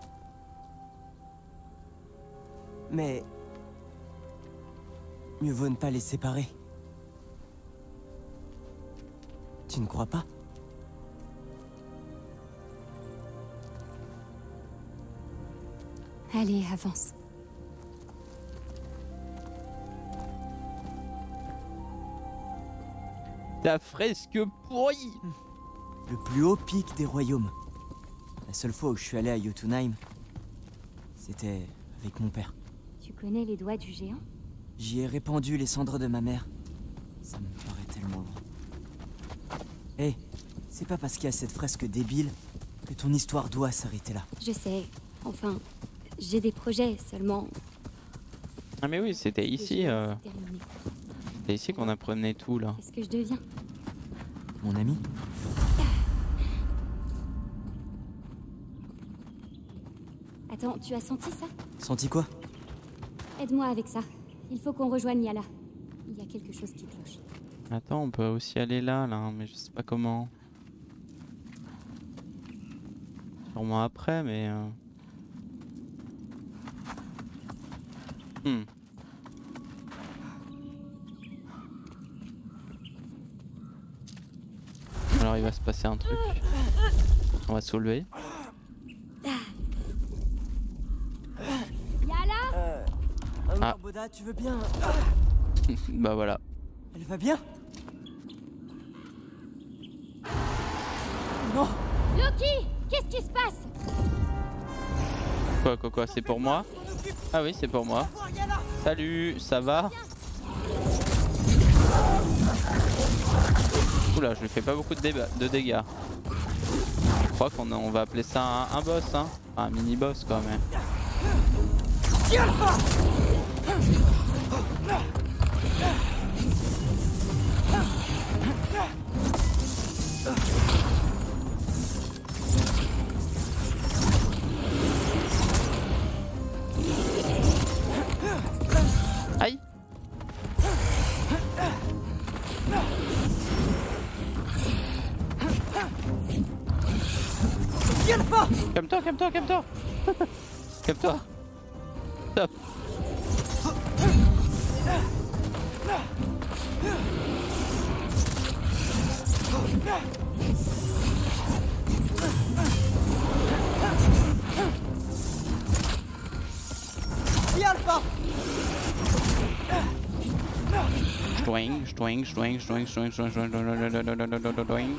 Mais... mieux vaut ne pas les séparer. Tu ne crois pas? Allez, avance. Ta fresque pourrie. Le plus haut pic des royaumes. La seule fois où je suis allé à Jotunheim, c'était avec mon père. Tu connais les doigts du géant? J'y ai répandu les cendres de ma mère. Ça me paraît tellement long. Hé, hey, c'est pas parce qu'il y a cette fresque débile que ton histoire doit s'arrêter là. Je sais. Enfin, j'ai des projets seulement. Ah mais oui, c'était ici. Euh... C'était ici qu'on apprenait tout là. Qu'est-ce que je deviens? Mon ami? Attends, tu as senti ça? Senti quoi? Aide-moi avec ça. Il faut qu'on rejoigne Yala. Il y a quelque chose qui cloche. Attends, on peut aussi aller là, là, mais je sais pas comment. Sûrement après, mais... Euh... Hmm. Alors il va se passer un truc. On va soulever. Yala! Euh... Ah. Boda, tu veux bien? Bah voilà. Elle va bien? Non! Loki! Qu'est-ce qui se passe? Quoi, quoi, quoi, c'est pour moi? Ah oui, c'est pour moi. Salut, ça va? Oula, je lui fais pas beaucoup de, de dégâts. Je crois qu'on on va appeler ça un, un boss, hein. Enfin, un mini-boss quand même. Aïe. Calme-toi, calme-toi, calme-toi. Calme-toi. Stop. Stwing, stwing, stwing, stwing, stwing, stwing, stwing, stwing.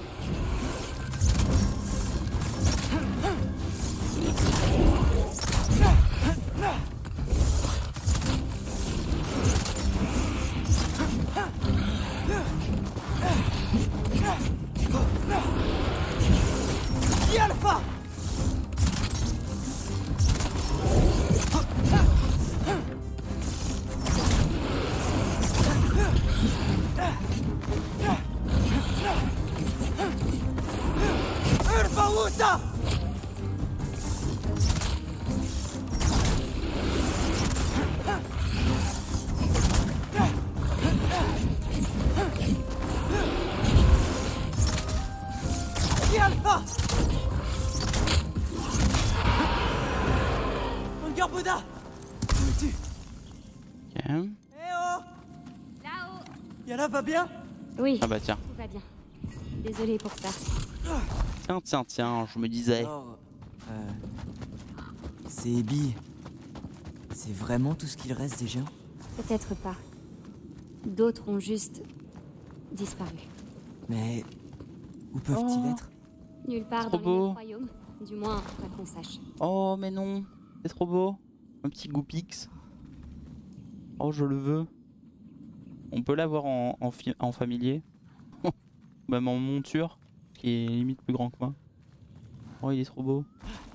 Eh oh! Là-haut. Yana va bien? Oui, Ah bah tiens. tout va bien. Désolée pour ça. Tiens, tiens, tiens, je me disais. Alors, euh, c'est Abby. C'est vraiment tout ce qu'il reste des géants? Peut-être pas. D'autres ont juste disparu. Mais où peuvent-ils Oh. être? Nulle part Trop dans beau. les neuf royaumes. Du moins, pas qu'on sache. Oh mais non, c'est trop beau. Un petit Goopix. Oh je le veux. On peut l'avoir en, en, fi- en familier. Même en monture, qui est limite plus grand que moi. Oh il est trop beau.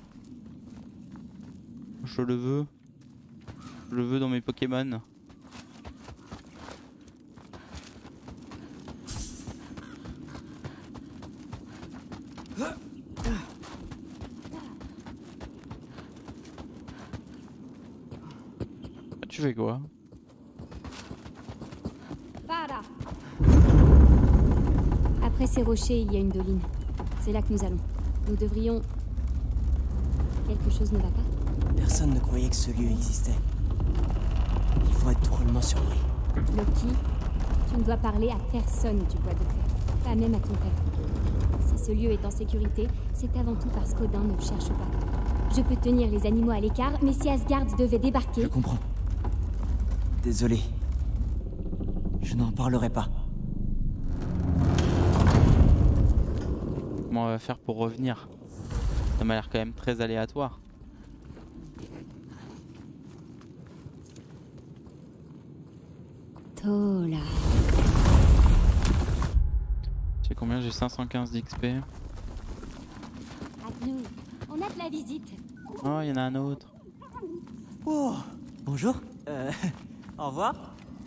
Je le veux. Je le veux dans mes Pokémon. Tu fais quoi? Para. Après ces rochers, il y a une doline. C'est là que nous allons. Nous devrions... Quelque chose ne va pas? Personne ne croyait que ce lieu existait. Il faut être drôlement surpris. Loki, tu ne dois parler à personne du bois de fer. Pas même à ton père. Si ce lieu est en sécurité, c'est avant tout parce qu'Odin ne le cherche pas. Je peux tenir les animaux à l'écart, mais si Asgard devait débarquer... Je comprends. Désolé. Je n'en parlerai pas. Comment on va faire pour revenir? Ça m'a l'air quand même très aléatoire. Tola. Tu sais combien j'ai? Cinq cent quinze d'X P. Agnew, on a de la visite. Oh il y en a un autre. Oh, bonjour. Euh, au revoir.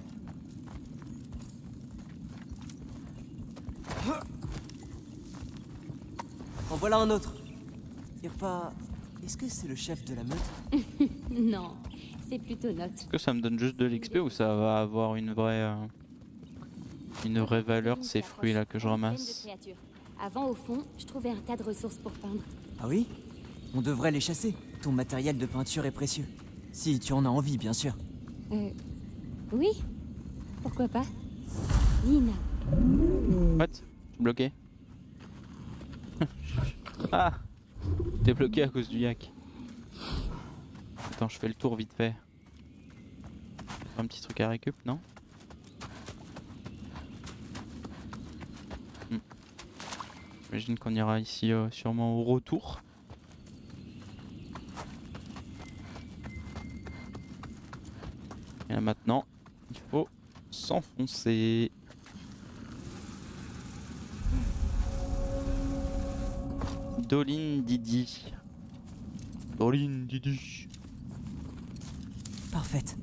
En voilà un autre. Irpa, est-ce que c'est le chef de la meute? Non, c'est plutôt note. Est-ce que ça me donne juste de l'X P ou ça va avoir une vraie euh, une vraie valeur ces fruits là que je ramasse? Avant, au fond, je trouvais un tas de ressources pour peindre. Ah oui? On devrait les chasser. Ton matériel de peinture est précieux. Si tu en as envie, bien sûr. Euh... Oui? Pourquoi pas? Lina. What? Je suis bloqué. Ah! T'es bloqué à cause du yak. Attends, je fais le tour vite fait. Un petit truc à récup, non? Hmm. J'imagine qu'on ira ici euh, sûrement au retour. Et là maintenant, il faut s'enfoncer. Dolin Didi. Dolin Didi. Parfaite.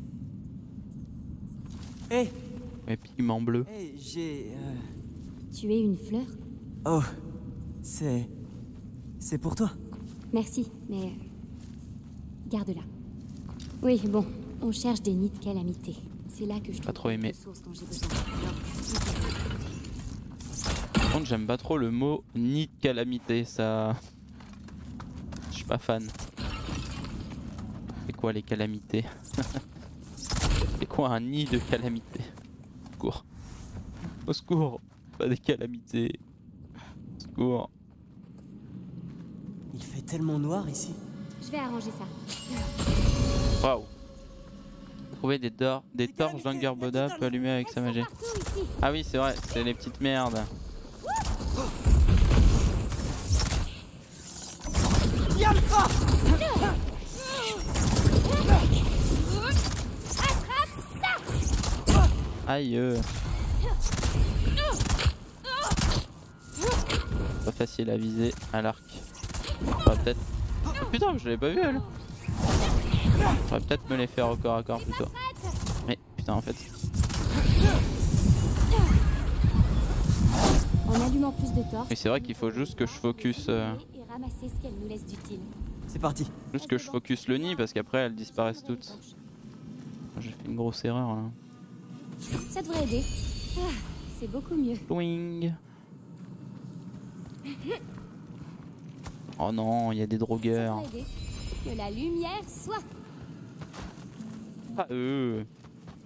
Hé, Et pigment bleu. hey, j'ai... euh, Tu es une fleur? Oh, c'est... C'est pour toi. Merci, mais... Garde-la. Oui, bon, on cherche des nids de calamité. C'est là que je trouve trop aimé. les ressources dont j'ai besoin. Par contre, j'aime pas trop le mot nid de calamité, ça. Je suis pas fan. C'est quoi les calamités? C'est quoi un nid de calamité? Au secours. Au secours, pas des calamités. Au secours. Il fait tellement noir ici. Je vais arranger ça. Waouh. Trouver des, dor des torches d'Angerboda peut allumer avec sa magie. Partout ici. Ah oui, c'est vrai, c'est les petites merdes. Aïe. euh. Pas facile à viser à l'arc. Enfin, peut-être. Oh, putain, je l'avais pas vu elle. J'aurais peut-être me les faire au corps à corps plutôt. Mais putain, en fait. En allumant plus de torches. Mais c'est vrai qu'il faut juste que je focus. Euh... Et ramasser ce qu'elle nous laisse d'utile. C'est parti. Juste que je focus le nid parce qu'après elles disparaissent toutes. J'ai fait une grosse erreur là. Ça devrait aider. Ah, c'est beaucoup mieux. Swing. Oh non, il y a des Ça drogueurs. devrait aider. Que la lumière soit. Pas eux.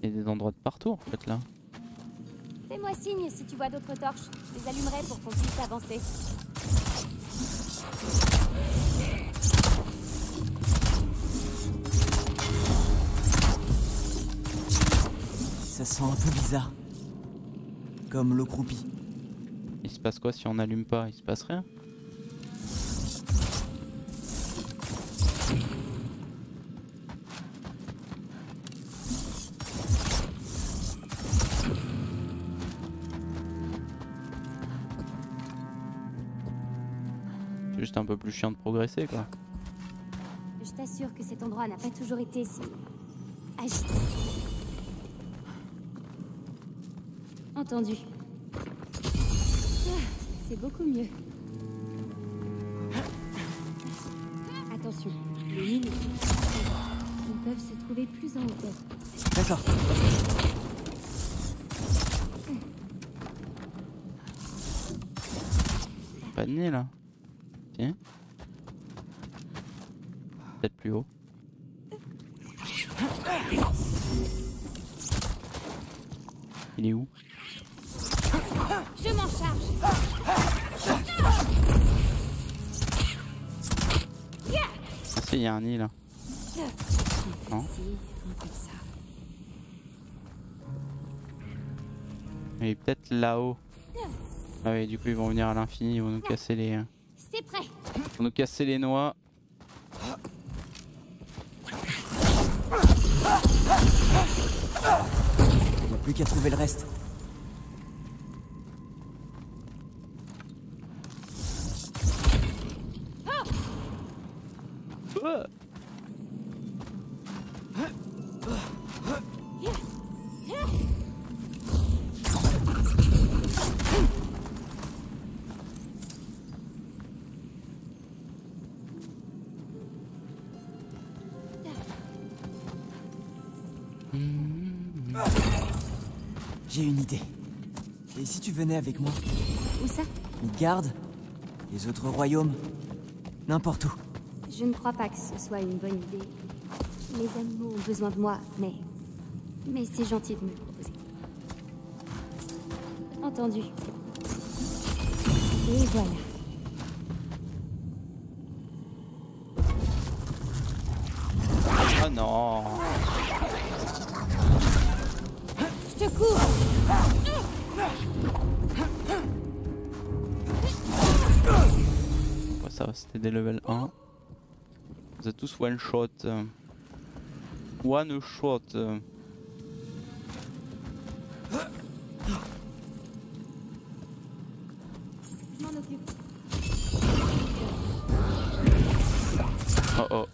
Il y a des endroits de partout en fait là. Fais-moi signe si tu vois d'autres torches. Je les allumerai pour qu'on puisse avancer. Ça sent un peu bizarre. Comme l'eau croupie. Il se passe quoi si on n'allume pas? Il se passe rien? C'est juste un peu plus chiant de progresser quoi. Je t'assure que cet endroit n'a pas toujours été si agité. Entendu. Ah, c'est beaucoup mieux. Attention, les mines ils peuvent se trouver plus en hauteur. D'accord. Pas de nez là. Tiens. Peut-être plus haut. Il est où? Je m'en charge. Ah si, il y a un nid là. Non. Il est peut-être là-haut. Ah oui, du coup ils vont venir à l'infini, ils vont nous casser les... C'est prêt. Ils vont nous casser les noix. Il n'y a plus qu'à trouver le reste. Ah. J'ai une idée. Et si tu venais avec moi? Où ça? Midgard? Les autres royaumes? N'importe où. Je ne crois pas que ce soit une bonne idée. Les animaux ont besoin de moi, mais... Mais c'est gentil de me le proposer. Entendu. Et voilà. Oh non. Je te cours. Ouais, ça va, c'était des level un. Vous êtes tous one shot. euh. One shot. euh. Je m'en occupe. Oh oh.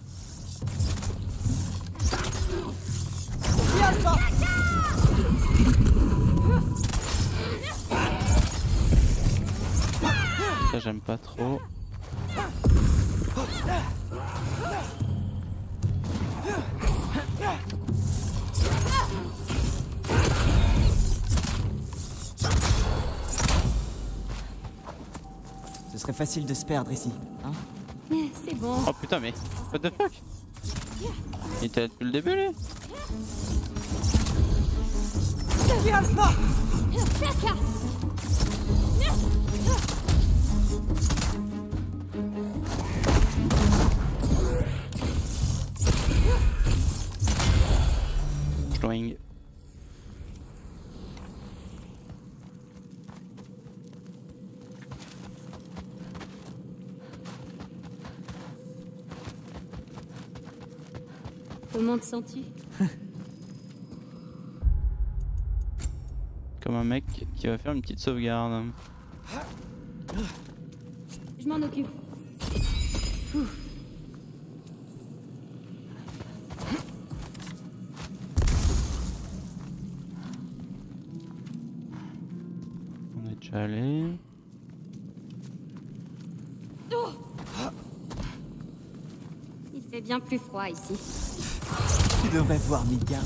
Ça j'aime pas trop. Ce serait facile de se perdre ici, hein? Mais c'est bon. Oh putain mais what the fuck? Il était là depuis le début lui. Schloing. Comment te sens-tu? Comme un mec qui va faire une petite sauvegarde. Je m'en occupe. Ouf. On est déjà allé. Il fait bien plus froid ici. Tu devrais voir Midgard.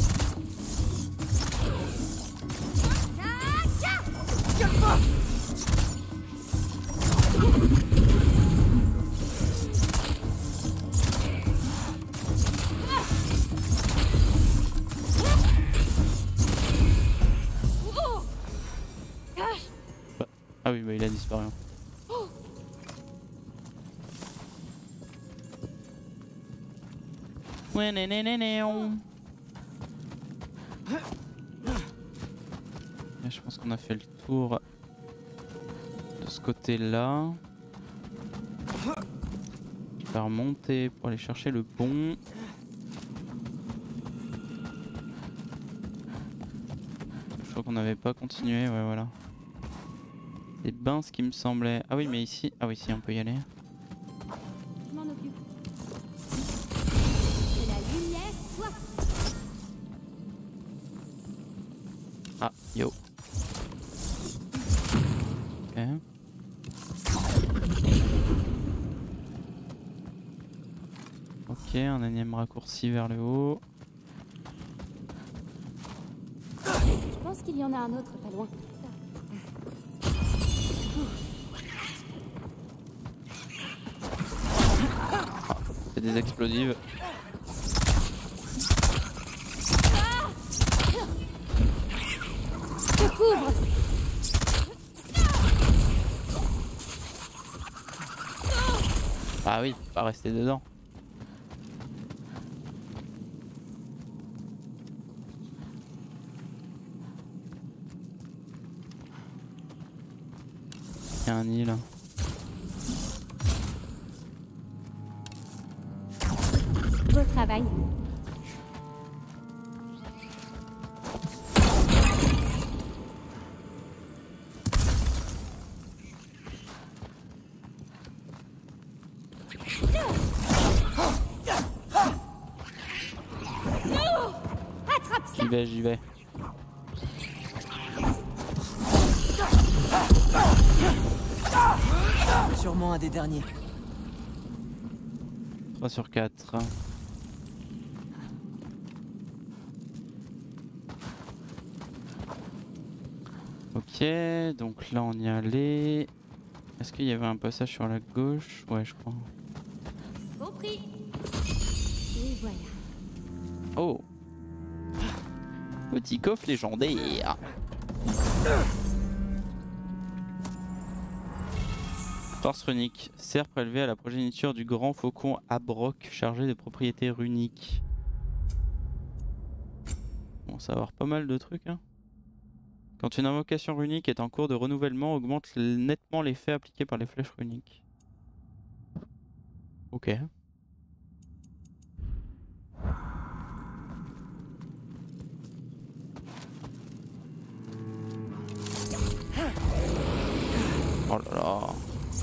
Ah oui, bah il a disparu. Oh, Ouais, né, né, né, né, on. Et je pense qu'on a fait le tour de ce côté-là. Je vais remonter pour aller chercher le bon. Je crois qu'on n'avait pas continué, ouais voilà. C'est ben ce qui me semblait. Ah oui mais ici, ah oui si on peut y aller. je m'en occupe. Que la lumière soit. Ah yo. Ok. Ok, un énième raccourci vers le haut. Je pense qu'il y en a un autre pas loin. C'est des explosives. Je couvre. Ah oui, pas rester dedans. Il y a un île. Beau travail. Attrape ça. J'y vais, j'y vais. Sûrement un des derniers. trois sur quatre. Ok, donc là on y allait. Est-ce qu'il y avait un passage sur la gauche? Ouais, je crois. Compris. Et voilà. Oh! Petit coffre légendaire! Force runique. Sert prélevé à la progéniture du grand faucon Abroc chargé de propriétés runiques. Bon, ça va avoir pas mal de trucs, hein. Quand une invocation runique est en cours de renouvellement, augmente nettement l'effet appliqué par les flèches runiques. Ok. Oh là là.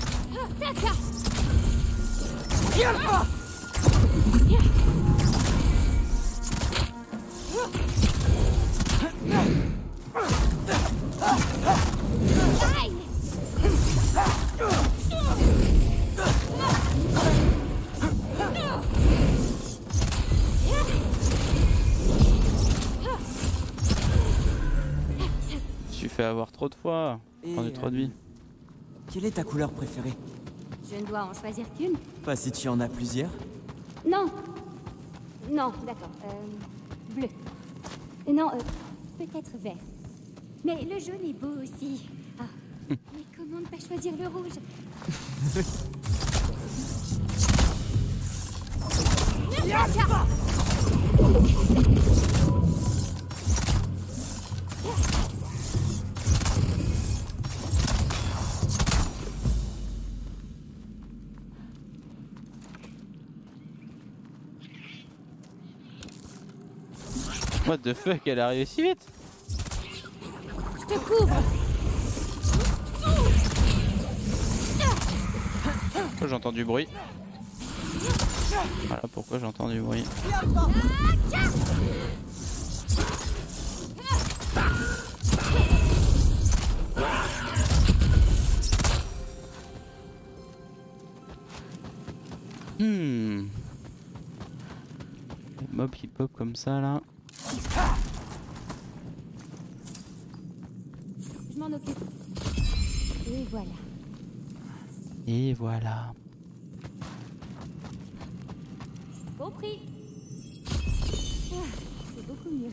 Je suis fait avoir trop de fois. Et, Prendre trop de vie. Quelle est ta couleur préférée? Je ne dois en choisir qu'une. Pas si tu en as plusieurs. Non. Non, d'accord. Euh, bleu. Non, euh, peut-être vert. Mais le jaune est beau aussi. Ah. Mais comment ne pas choisir le rouge? What the fuck, elle est arrivée si vite? Je te couvre. Pourquoi j'entends du bruit? Voilà pourquoi j'entends du bruit. Hmm. Les mobs qui pop comme ça là. Je m'en occupe. Et voilà. Et voilà. Compris. Ah, c'est beaucoup mieux.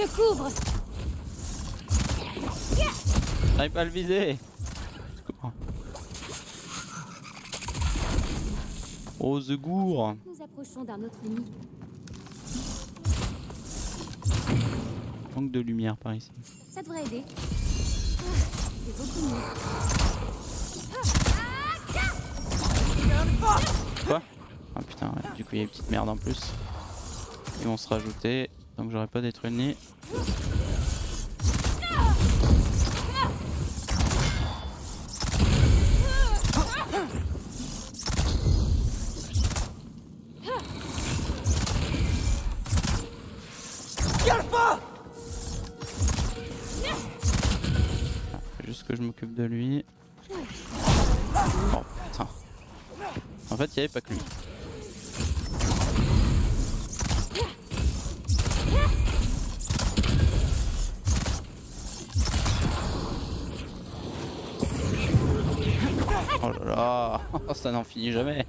Je couvre. J'arrive pas à le viser. Oh, secours. Nous approchons d'un autre ennemi. Manque de lumière par ici. Ça devrait aider. Ah, c'est beaucoup mieux. Quoi? Ah putain, ouais. Du coup il y a une petite merde en plus. Ils vont se rajouter, donc j'aurais pas détruit le nid. Juste que je m'occupe de lui. Oh putain. En fait il n'y avait pas que lui. Oh là là, ça n'en finit jamais.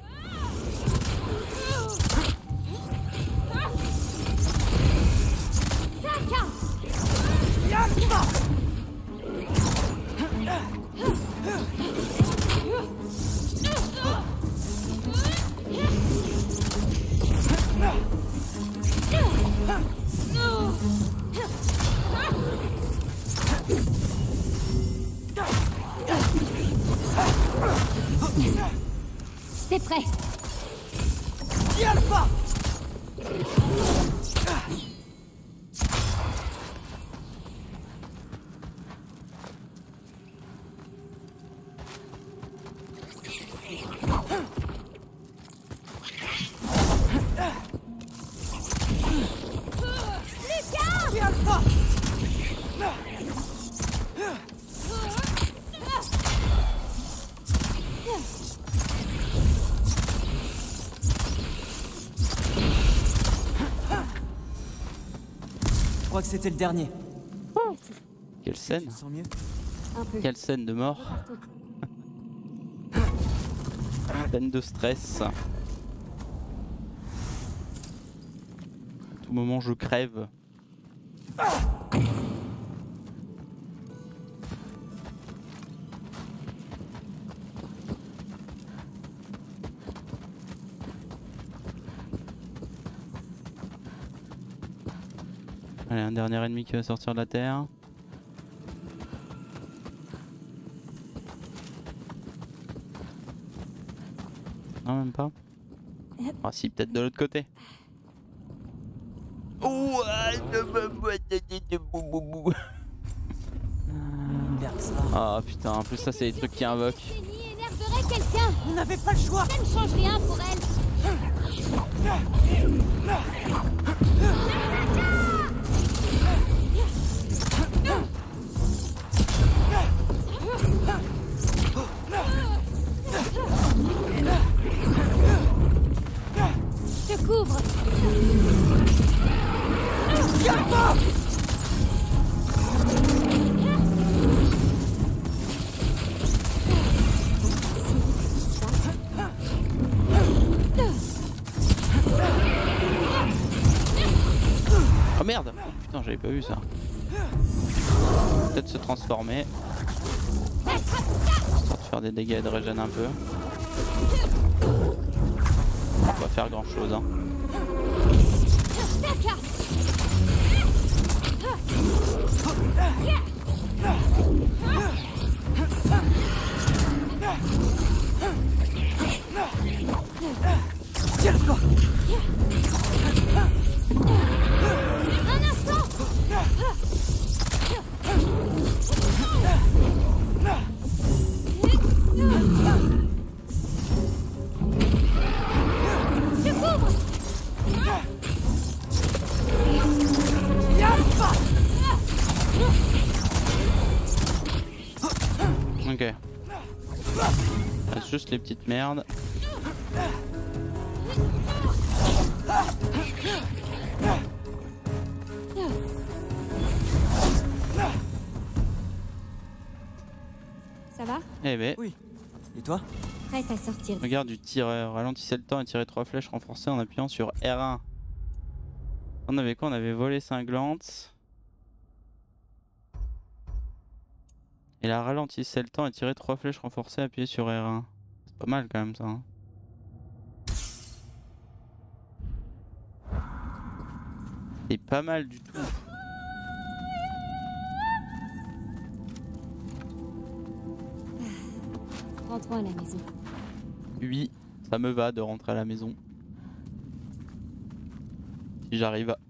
C'est prêt. Alpha. Je crois que c'était le dernier. Quelle scène. Tu te sens mieux? Un peu. Quelle scène de mort. Scène de stress. À tout moment je crève. Allez, un dernier ennemi qui va sortir de la terre. Non, même pas. Ah si, peut-être de l'autre côté. Ah putain, en plus ça c'est des trucs qui invoquent. Génie énerverait quelqu'un. On n'avait pas le choix. Ça ne change rien pour elle. Je couvre. Oh merde! Putain, j'avais pas vu ça. Peut-être se transformer. Histoire de faire des dégâts et de régénérer un peu. On va faire grand chose hein. Un instant. Je couvre. Ok. Reste juste les petites merdes. Ça va? Eh ben, Oui. Et toi? Prête à sortir. regarde du tireur. Ralentissez le temps et tirez trois flèches renforcées en appuyant sur R un. On avait quoi? On avait volée cinglante. Et la ralentissez le temps et tirez trois flèches renforcées, appuyez sur R un. C'est pas mal quand même ça. Hein. C'est pas mal du tout. Rentrons à la maison. Oui, ça me va de rentrer à la maison. Si j'arrive à...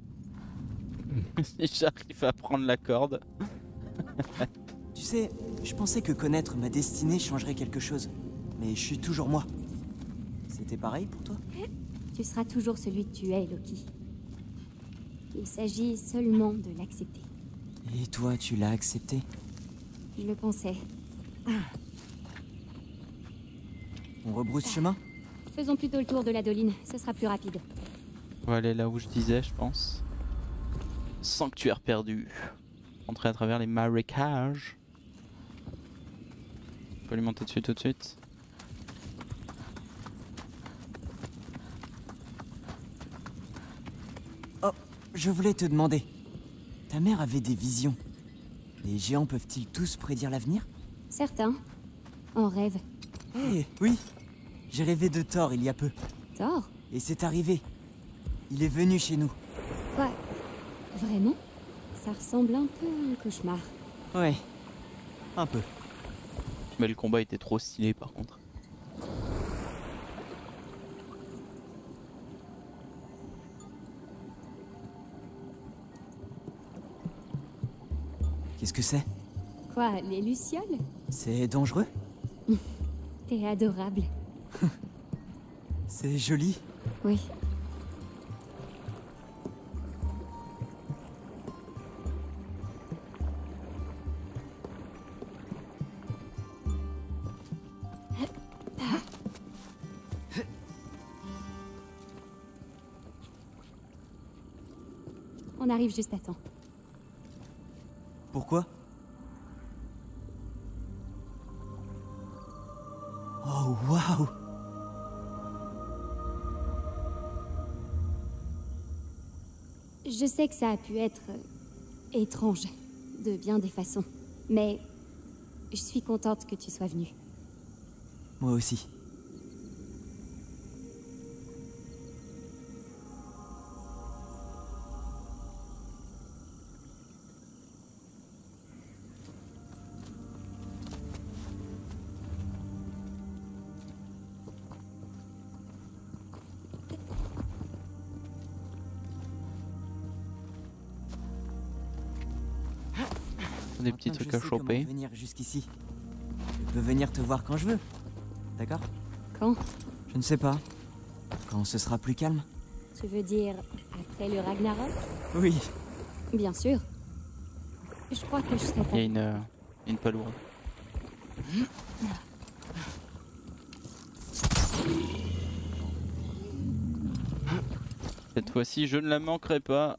si j'arrive à prendre la corde. Tu sais, je pensais que connaître ma destinée changerait quelque chose. Mais je suis toujours moi. C'était pareil pour toi? Tu seras toujours celui que tu es, Loki. Il s'agit seulement de l'accepter. Et toi, tu l'as accepté? Je le pensais. On rebrousse chemin? Faisons plutôt le tour de la doline, ce sera plus rapide. On va aller là où je disais, je pense. Sanctuaire perdu. Entrer à travers les marécages. On peut lui monter dessus tout de suite. Oh, je voulais te demander. Ta mère avait des visions. Les géants peuvent-ils tous prédire l'avenir? Certains. En rêve. Eh, oui. J'ai rêvé de Thor il y a peu. Thor? Et c'est arrivé. Il est venu chez nous. Quoi? Vraiment? Ça ressemble un peu à un cauchemar. Ouais. Un peu. Mais le combat était trop stylé par contre. Qu'est-ce que c'est? Quoi, les lucioles? C'est dangereux? T'es adorable. C'est joli. Oui. On arrive juste à temps. Pourquoi? Oh, waouh! Je sais que ça a pu être euh, étrange, de bien des façons, mais je suis contente que tu sois venue. Moi aussi. Des petits Maintenant que trucs je à sais comment choper. venir jusqu'ici. Je peux venir te voir quand je veux. D'accord? Quand? Je ne sais pas. Quand ce sera plus calme? Tu veux dire après le Ragnarok? Oui. Bien sûr. Je crois que je serai Il y a pas... une, euh, une palourde. Cette fois-ci, je ne la manquerai pas.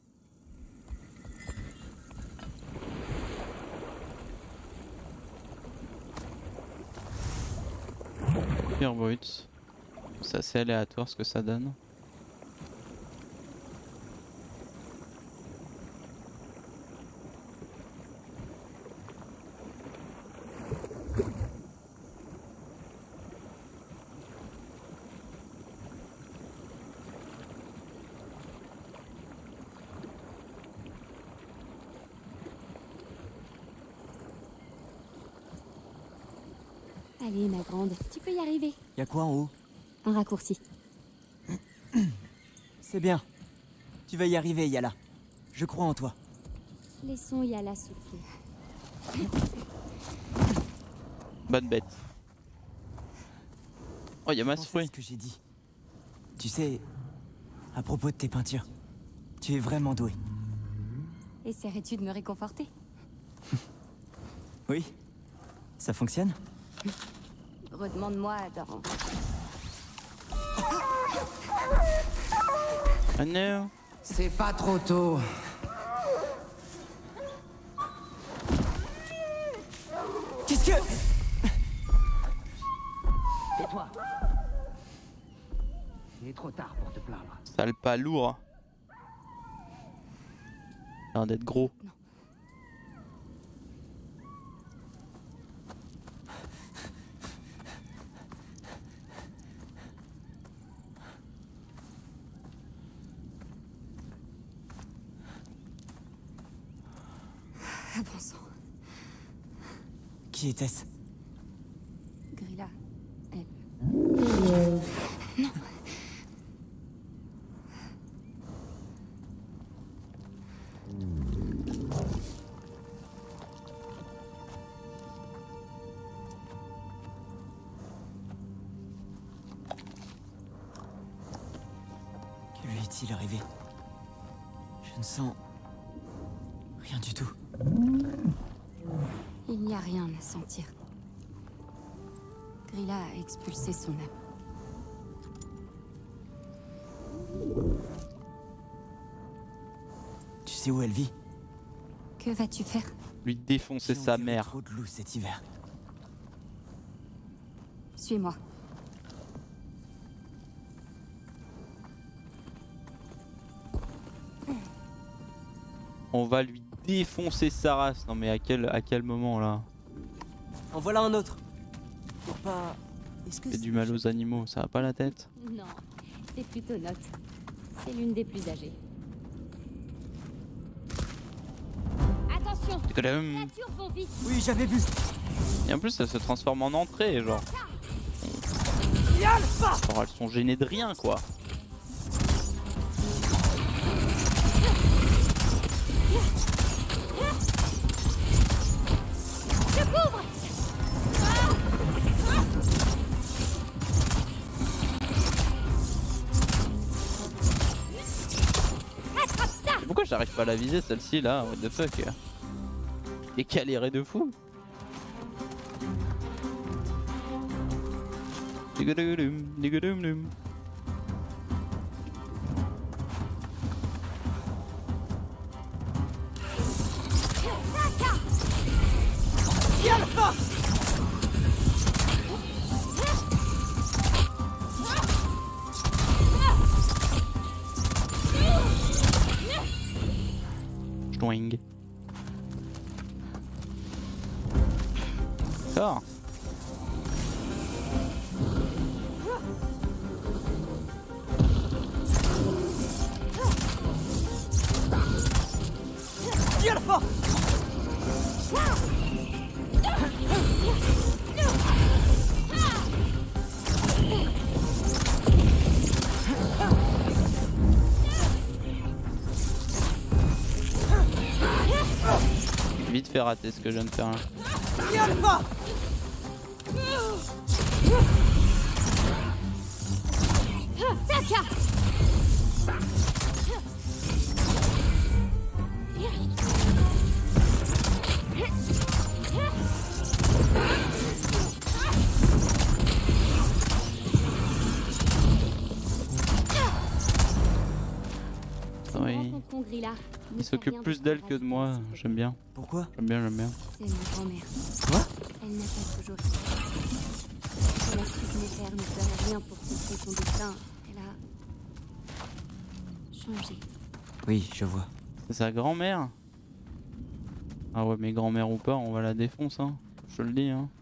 Pure brut. C'est assez aléatoire ce que ça donne. Allez, ma grande, tu peux y arriver. Y a quoi en haut? Un raccourci. C'est bien. Tu vas y arriver, Yala. Je crois en toi. Laissons Yala souffler. Bonne bête. Oh, il y a masse Pense à fruit. ce que j'ai dit. Tu sais, à propos de tes peintures, tu es vraiment doué. Essaierais-tu de me réconforter? Oui. Ça fonctionne? Redemande-moi dans... Ah non. C'est pas trop tôt. Qu'est-ce que... Tais-toi. Il est trop tard pour te plaindre. Sale pas lourd. Ça a l'air d'être gros. Avançons. Qui était-ce? Grilla, elle... Non. Que lui est-il arrivé? Je ne sens... rien du tout. Il n'y a rien à sentir. Grilla a expulsé son âme. Tu sais où elle vit? Que vas-tu faire? Lui défoncer J'ai sa enterré mère. trop de loups cet hiver. Suis-moi. On va lui défoncer sa race. Non mais à quel, à quel moment là? En voilà un autre. Pour pas... Est-ce que Fait c'est du mal aux animaux, ça va pas la tête? Non, c'est plutôt Note. C'est l'une des plus âgées. Attention! Les créatures vont vite! Oui, j'avais vu. Et en plus ça se transforme en entrée genre. Genre elles sont gênées de rien quoi. Je couvre! Attrape ça! Pourquoi j'arrive pas à la viser celle-ci là? What the fuck? Décaléré de fou. Digadum, digadum. Ch'toing. D'accord. Tiens la force. Vite fait rater ce que je viens de faire là. Tiens la force. Taka! Oui. Il s'occupe plus d'elle que de moi, j'aime bien. Pourquoi? J'aime bien, j'aime bien. C'est ma grand-mère. Quoi? Elle n'a pas toujours été. Elle a su que mon père ne ferait rien pour contrer son destin. Elle a changé. Oui, je vois. C'est sa grand-mère? Ah ouais, mais grand-mère ou pas, on va la défoncer, hein. Je te le dis, hein.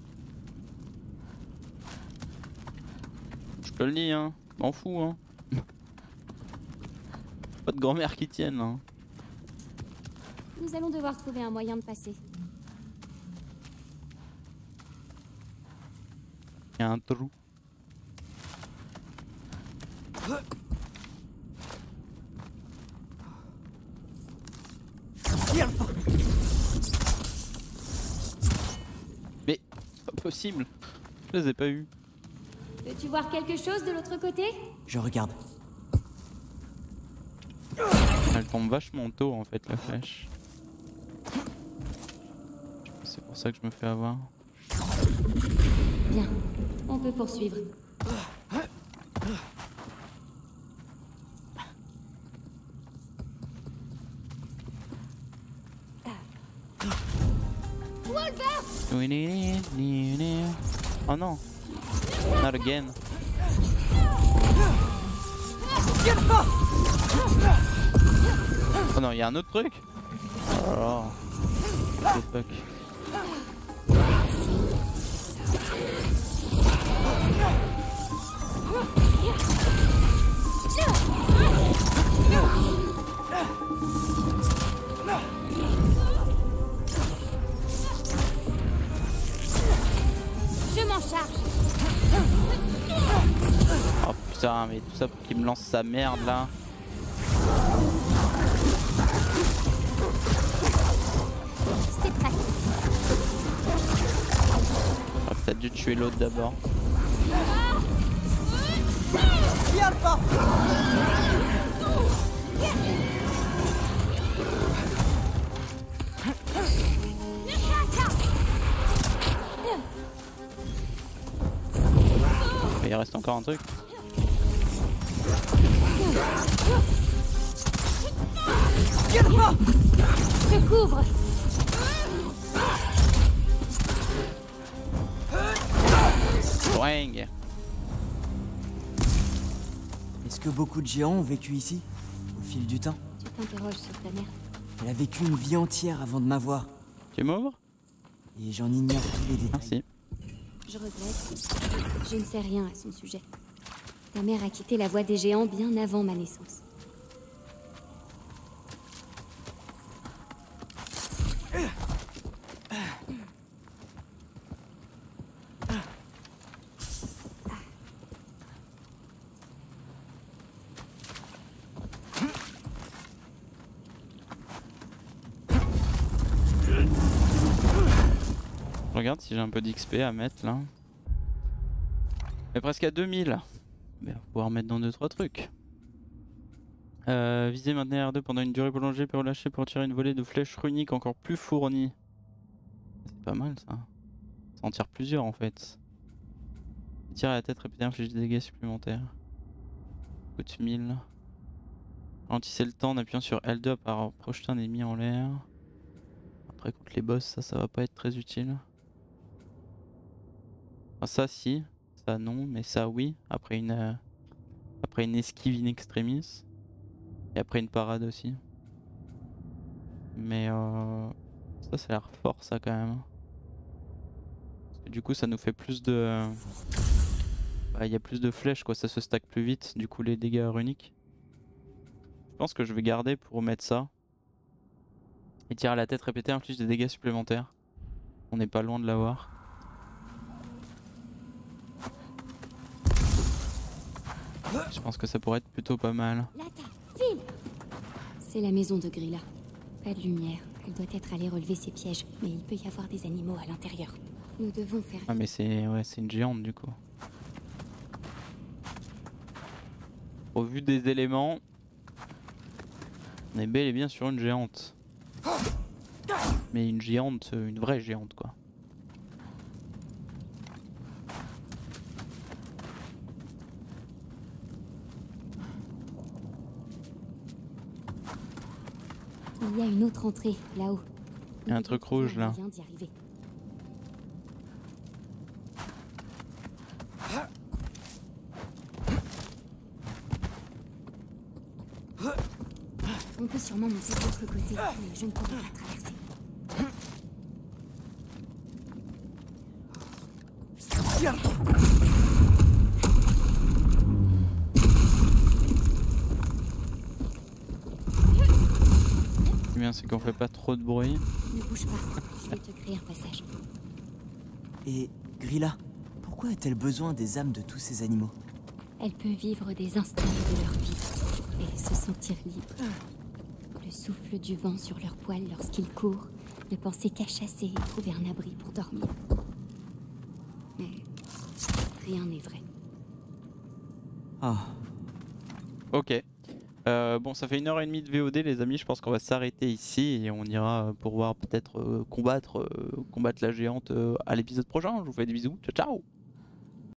Je te le dis, hein. M'en fous, hein. Pas de grand-mère qui tienne, hein. Nous allons devoir trouver un moyen de passer. Il y a un trou. Mais pas possible. Je les ai pas eu. Peux-tu voir quelque chose de l'autre côté? Je regarde. Elle tombe vachement tôt en fait la flèche. C'est pour ça que je me fais avoir. Bien, on peut poursuivre. Oh non. Not again. Oh non, il y a un autre truc. Oh là là. What the fuck. Charge. Oh putain, mais tout ça pour qu'il me lance sa merde là. C'est prêt. J'aurais peut-être dû tuer l'autre d'abord. Viens pas. Il reste encore un truc. Je couvre. Boing. Est-ce que beaucoup de géants ont vécu ici, au fil du temps? Tu t'interroges sur ta mère. Elle a vécu une vie entière avant de m'avoir, Tu m'ouvres? et j'en ignore tous les détails. Merci. Je regrette. Je ne sais rien à son sujet. Ta mère a quitté la voie des géants bien avant ma naissance. Je regarde si j'ai un peu d'X P à mettre là. Mais presque à deux mille. Mais on va pouvoir mettre dans deux trois trucs. Euh, viser maintenir R deux pendant une durée prolongée puis relâcher pour tirer une volée de flèches runiques encore plus fournies. C'est pas mal ça. Ça en tire plusieurs en fait. Tire à la tête, répéter, inflige des dégâts supplémentaires. Coûte mille. Ralentissez le temps en appuyant sur L deux pour projeter un ennemi en l'air. Après contre les boss ça ça va pas être très utile. Enfin, ça si, ça non, mais ça oui. Après une, euh, après une esquive in extremis. Et après une parade aussi. Mais euh, ça ça a l'air fort ça quand même. Parce que du coup ça nous fait plus de... Euh, bah, y a plus de flèches quoi, ça se stack plus vite. Du coup les dégâts runiques. Je pense que je vais garder pour mettre ça. Et tirer à la tête répétée inflige des dégâts supplémentaires. On n'est pas loin de l'avoir. Je pense que ça pourrait être plutôt pas mal. Lata, file. C'est la maison de Grilla. Pas de lumière. Elle doit être allée relever ses pièges, mais il peut y avoir des animaux à l'intérieur. Nous devons faire... Ah mais c'est ouais, c'est une géante du coup. Au vu des éléments, on est bel et bien sur une géante. Mais une géante, une vraie géante quoi. Il y a une autre entrée, là-haut. Il y a un truc rouge là. Vient d'y arriver. On peut sûrement monter de l'autre côté, mais je ne pourrai pas traverser. Ce qui est bien c'est qu'on fait pas trop de bruit. Ne bouge pas, je vais te créer un passage. Et Grilla, pourquoi a-t-elle besoin des âmes de tous ces animaux? Elle peut vivre des instants de leur vie et se sentir libre. Le souffle du vent sur leurs poils lorsqu'ils courent, ne penser qu'à chasser et trouver un abri pour dormir. Mais rien n'est vrai. Ah. Ok. Euh, bon, ça fait une heure et demie de V O D les amis, je pense qu'on va s'arrêter ici et on ira pour voir peut-être euh, combattre, euh, combattre la géante euh, à l'épisode prochain. Je vous fais des bisous, ciao ciao.